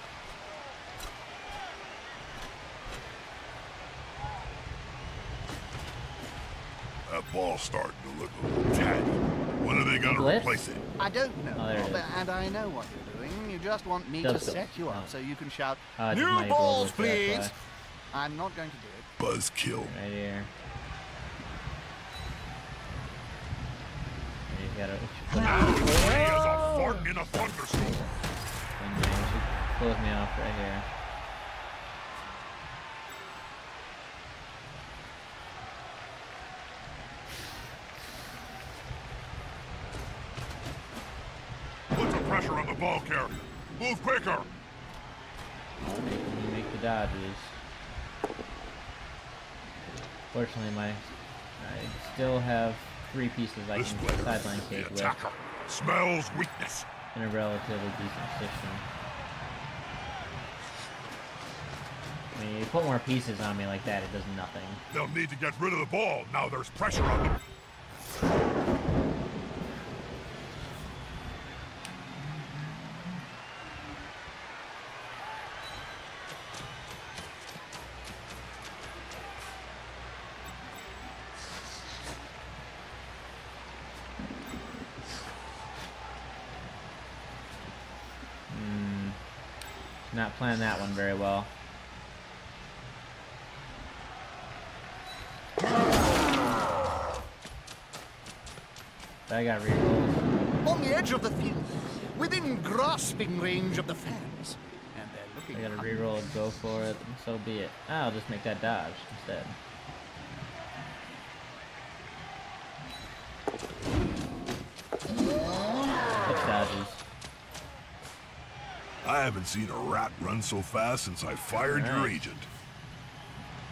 That ball's starting to look a little tatty. When are they gonna Blitz? replace it? I don't know, Oh, there it Bob, is. and I know what you're doing. You just want me Does to go. set you up Oh. so you can shout, Uh, just "New my balls, ability, please!" that's I'm not going to do it. Buzzkill. Right here. And you gotta put He has a fart in a thunderstorm. and then you should close me off right here. Put the pressure on the ball carrier. Move quicker. Making me make the dodges. Fortunately, my I still have three pieces I This can player, sideline the cage with attacker, smells weakness. in a relatively decent position. I mean, you put more pieces on me like that, it does nothing. They'll need to get rid of the ball. Now there's pressure on them. Hmm. Not playing that one very well. But I got rerolls. On the edge of the field, within grasping range of the fans. And they're I looking got a hungry. reroll and go for it, and so be it. I'll just make that dodge instead. Six dodges. I haven't seen a rat run so fast since I fired your Alright. agent.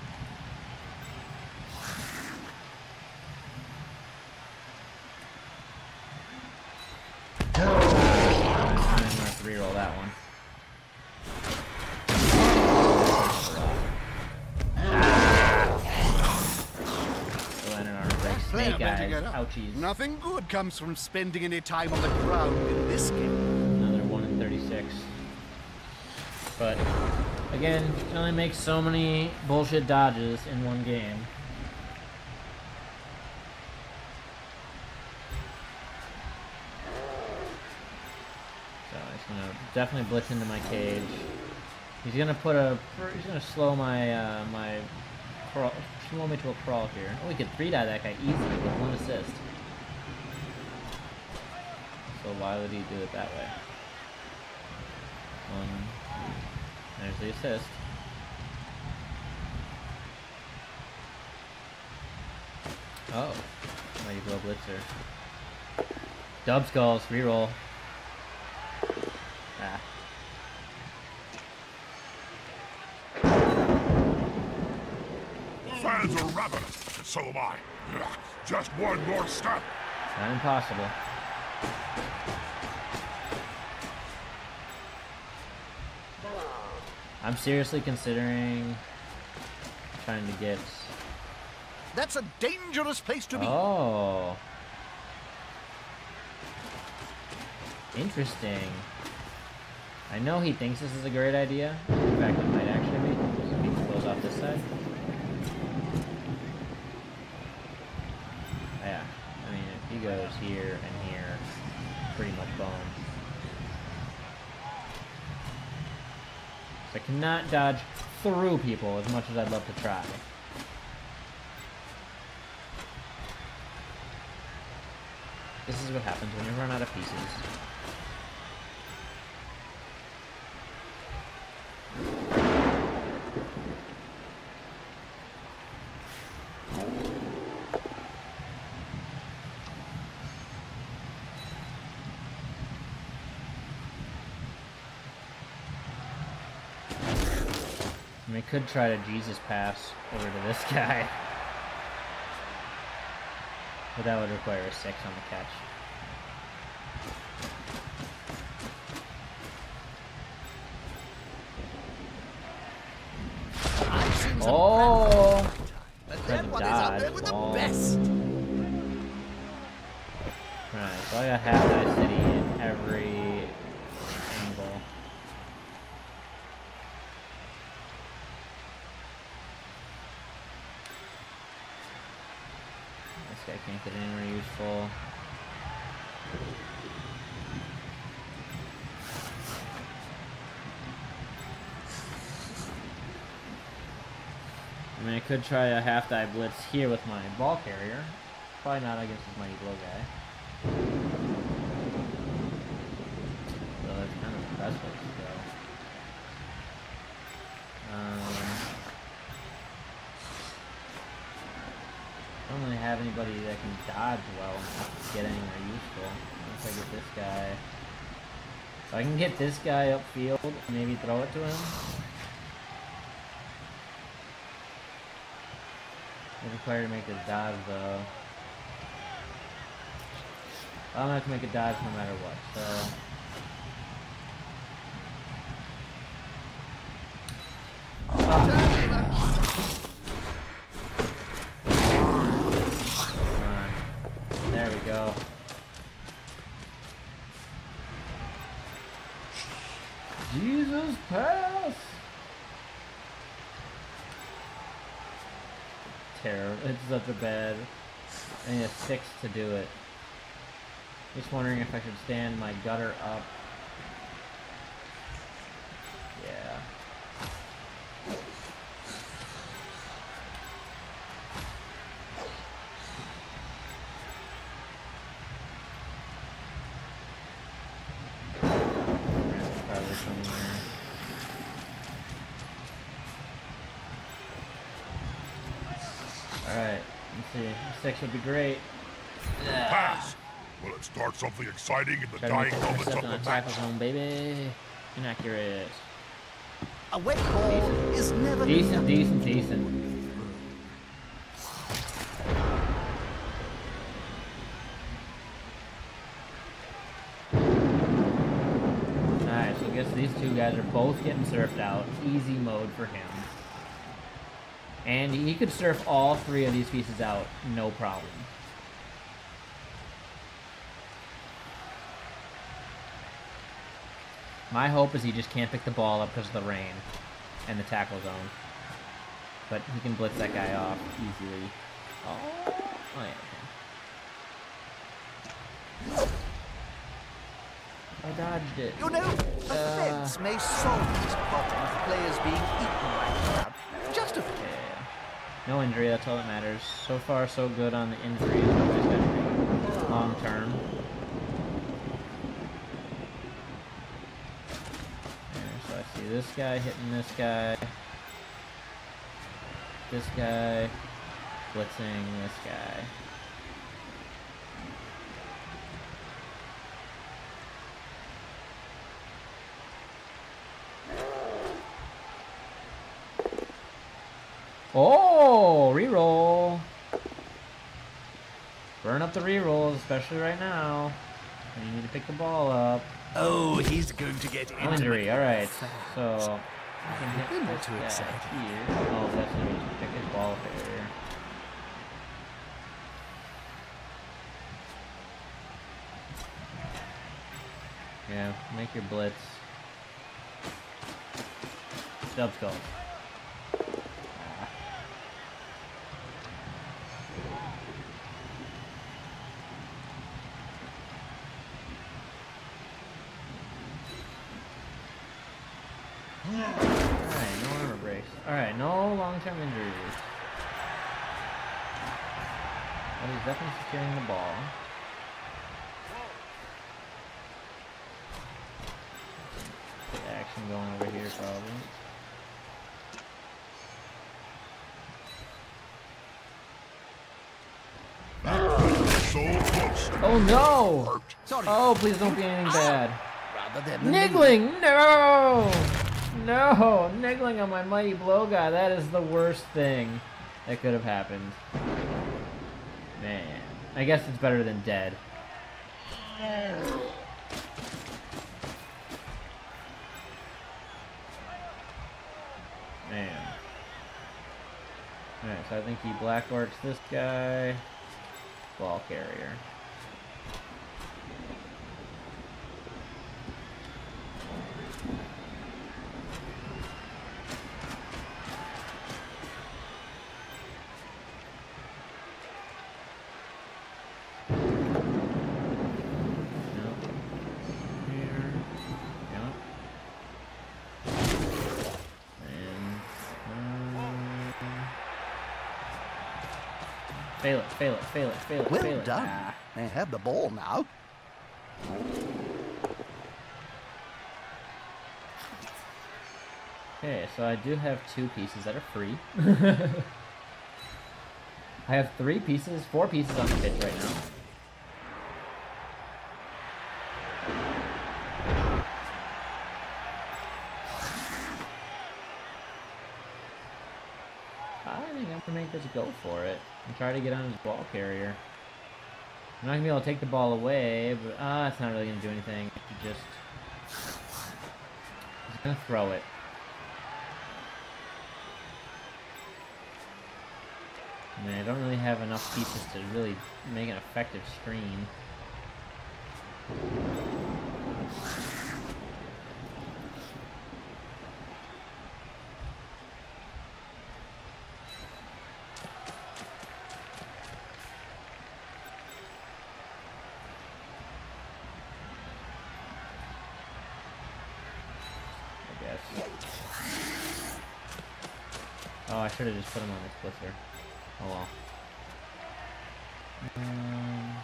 Get up. Ouchies. Nothing good comes from spending any time on the ground in this game. Another one in thirty-six. But, again, you can only make so many bullshit dodges in one game. So, he's gonna definitely blitz into my cage. He's gonna put a, he's gonna slow my, uh, my, crawl, slow me to a crawl here. Oh, we could three-die that guy easily with one assist. So why would he do it that way? One, there's the assist. Oh, mighty blow blitzer. Dub skulls, reroll. Ah. Fans are ravenous, and so am I. Just one more step. Not impossible. I'm seriously considering trying to get... That's a dangerous place to be. Oh. Interesting. I know he thinks this is a great idea. In fact, it might actually be. So he can close off this side. Yeah. I mean, if he goes here and here, pretty much bones. So I cannot dodge through people as much as I'd love to try. This is what happens when you run out of pieces. I mean, I could try to Jesus pass over to this guy. But that would require a six on the catch. Oh! But For that the one is up there dodge. with the Oh. best. Right, so I got half that city in every angle. This guy can't get anywhere useful. I mean, I could try a half-die blitz here with my ball carrier. Probably not against this mighty blow guy. So that's kind of the best place to go. Um, I don't really have anybody that can dodge well enough to get anywhere useful. Unless I get this guy. If I can get this guy upfield, maybe throw it to him. It's required to make this dodge though. I'm gonna have to make a dodge no matter what, so. Oh. There we go. Jesus pass! Terrible. It's such a bad. I need a six to do it. Just wondering if I should stand my gutter up. Yeah. Probably coming there. Alright, let's see. Six would be great. Yeah. Pass. Will it start something exciting in the Try to make dying an moments of intercept the on a tackle match? zone, baby. Inaccurate. A wet ball Decent. is never Decent, decent, decent. Alright, so I guess these two guys are both getting surfed out. Easy mode for him. And he could surf all three of these pieces out, no problem. My hope is he just can't pick the ball up because of the rain and the tackle zone. But he can blitz that guy off easily. Oh, oh yeah, okay. I dodged it. You know, a Uh, fence may solve this problem of players being eaten by the crowd. Just a few. Yeah. No injury, that's all that matters. So far, so good on the injuries. Nobody's got anything long term. There, so I see this guy hitting this guy. This guy blitzing this guy. Oh, reroll. Burn up the rerolls, especially right now. And you need to pick the ball up. Oh, he's going to get No injury, alright. So, I can hit You're not this too guy excited. here. Oh, that's going to pick his ball up here. Yeah, make your blitz. Dub skull. Alright, no armor breaks. Alright, no long-term injuries. But he's definitely securing the ball. Get action going over here, probably. So close. Oh no! Sorry. Oh, please don't be anything bad. Rather than Niggling! No! No! Niggling on my mighty blow guy. That is the worst thing that could have happened. Man. I guess it's better than dead. Man. Alright, so I think he Black Orcs this guy. Ball carrier. Fail it, fail it, fail it, fail it, Well fail it. done. Ah. They have the ball now. Okay, so I do have two pieces that are free. I have three pieces, four pieces on the pitch right now. I think I'm gonna make this go for it and try to get on his ball carrier. I'm not gonna be able to take the ball away, but ah, uh, it's not really gonna do anything. He just he's gonna throw it. I mean, I don't really have enough pieces to really make an effective screen. I guess. Oh, I should have just put him on this blitzer. Oh well. Um,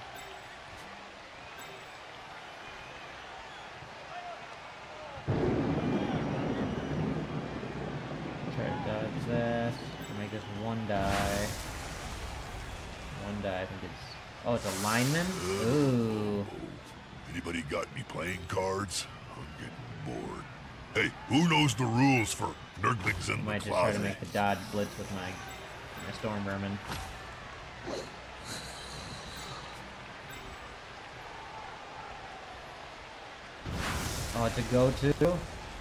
try to dodge that. Make this one die. One die, I think it's... Oh, it's a lineman? Ooh. Anybody got any playing cards? I'm getting bored. Hey, who knows the rules for nerdlings in the Might just try to closet? make the dodge blitz with my, my storm vermin. Oh, it's a go-to? That's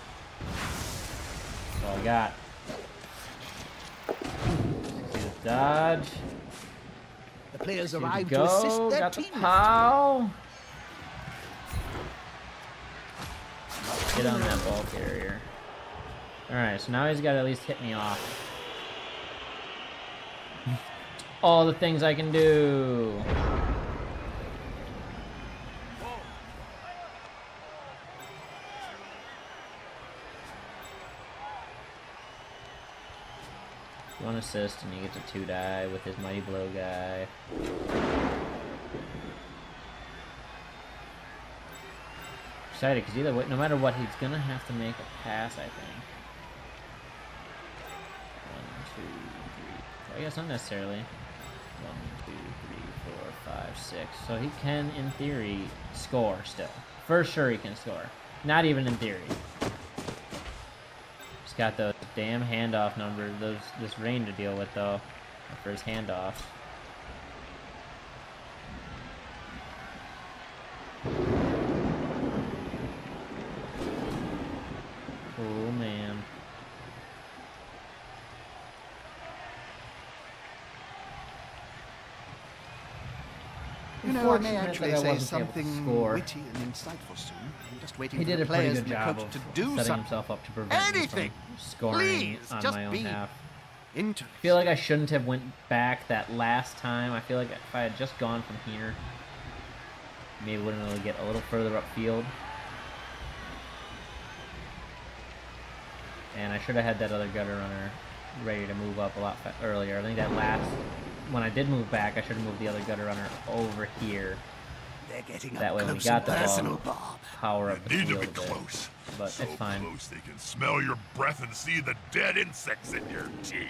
all I got. See the dodge. The players Here we arrive to assist go. their Got the team. pow. Get on that ball carrier. Alright, so now he's got to at least hit me off. All the things I can do. One assist and he gets a two die with his mighty blow guy. Excited because either way, no matter what, he's gonna have to make a pass, I think. One, two, three. I guess not necessarily. One, two, three, four, five, six. So he can, in theory, score still. For sure he can score. Not even in theory. He's got those damn handoff numbers, those this rain to deal with though, for his handoffs. Oh man. You know, I may Unfortunate actually that I say wasn't able to something score. witty and insightful soon. I'm just waiting He for did the a pretty players good and the job coach of to do setting something. himself up to prevent Anything. me from scoring Please, on just my own be half. Interesting. I feel like I shouldn't have went back that last time. I feel like if I had just gone from here, maybe would have been able to get a little further upfield. And I should have had that other gutter runner ready to move up a lot fa earlier. I think that last, when I did move back, I should have moved the other gutter runner over here. They're getting That up way we close got and the ball. personal, Bob. Power up the You need to field be a bit. close. But so it's fine. close they can smell your breath and see the dead insects in your teeth.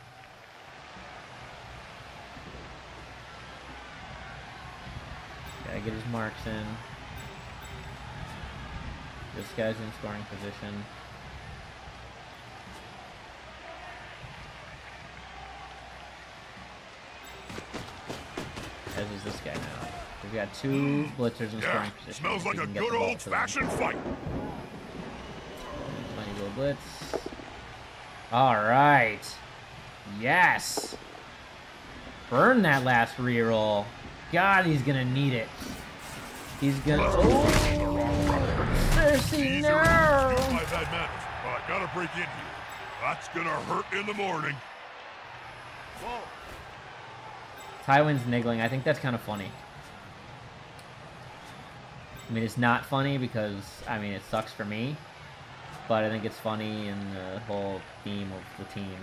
Gotta get his marks in. This guy's in scoring position. As is this guy now. We've got two blitzers in Yeah, scoring position. smells If like we a can get good the ball to them. old-fashioned fight. Mighty Blow blitz. Alright. Yes! Burn that last reroll. God, he's gonna need it. He's gonna. Oh! Cersei, Easier no! excuse my bad manners, but I gotta break in here. That's gonna hurt in the morning. Whoa. Tywin's niggling. I think that's kind of funny. I mean, it's not funny because, I mean, it sucks for me. But I think it's funny in the whole theme of the team.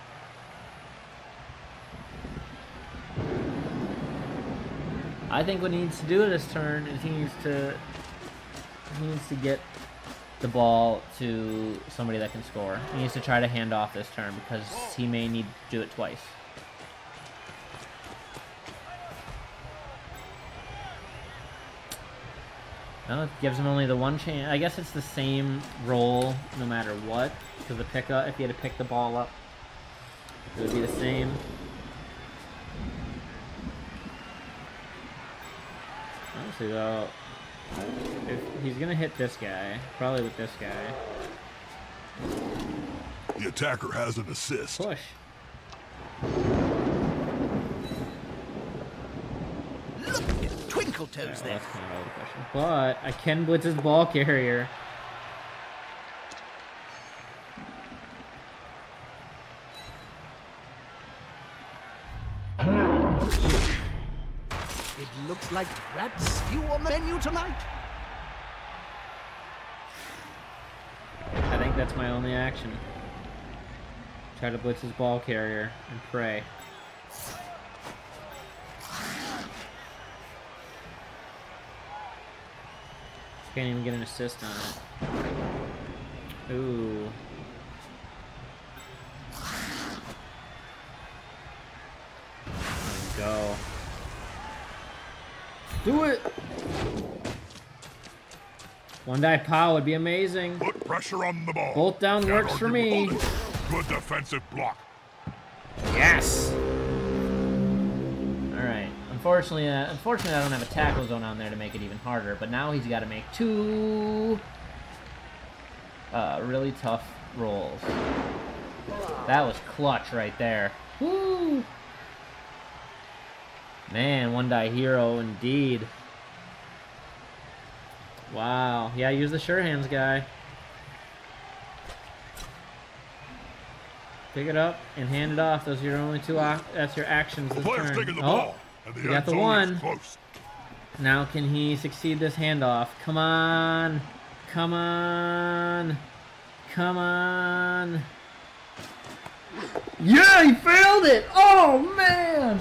I think what he needs to do this turn is he needs to he needs to get the ball to somebody that can score. He needs to try to hand off this turn because he may need to do it twice. Well, it gives him only the one chance. I guess it's the same roll no matter what. Because the pickup, if he had to pick the ball up, it would be the same. Honestly, though, if he's gonna hit this guy, probably with this guy. The attacker has an assist. Push. Look at Twinkle Toes Yeah, there. that's kind of out of the question. But I can blitz his ball carrier. It looks like rat stew on the menu tonight. I think that's my only action. Try to blitz his ball carrier and pray. Can't even get an assist on it. Ooh. Let's go. Do it! One die pow would be amazing. Put pressure on the ball. Bolt down Can't works for argue me. with it. Good defensive block. Yes! Alright. Unfortunately, uh, unfortunately, I don't have a tackle zone on there to make it even harder, but now he's got to make two uh, really tough rolls. That was clutch right there. Woo! Man, one die hero indeed. Wow. Yeah, use the sure hands guy. Pick it up and hand it off. Those are your only two. That's your actions this turn. The oh, ball, and the you got the one. Close. Now can he succeed this handoff? Come on, come on, come on. Yeah, he failed it. Oh man!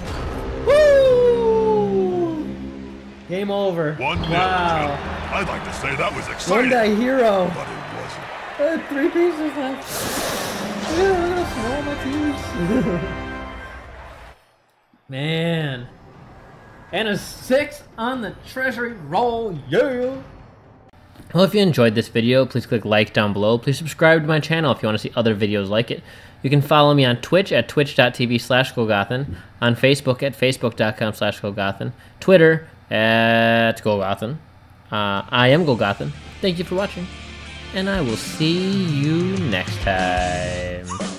Woo! Game over. One wow. I'd like to say that was exciting. One day hero. But it wasn't. I had three pieces left. Yeah, I'm gonna swallow my teeth. Man. And a six on the treasury roll, yeah! Well, if you enjoyed this video, please click like down below. Please subscribe to my channel if you want to see other videos like it. You can follow me on Twitch at twitch.tv slash Golgothan, on Facebook at facebook.com slash Golgothan, Twitter at Golgothan. Uh, I am Golgothan. Thank you for watching, and I will see you next time.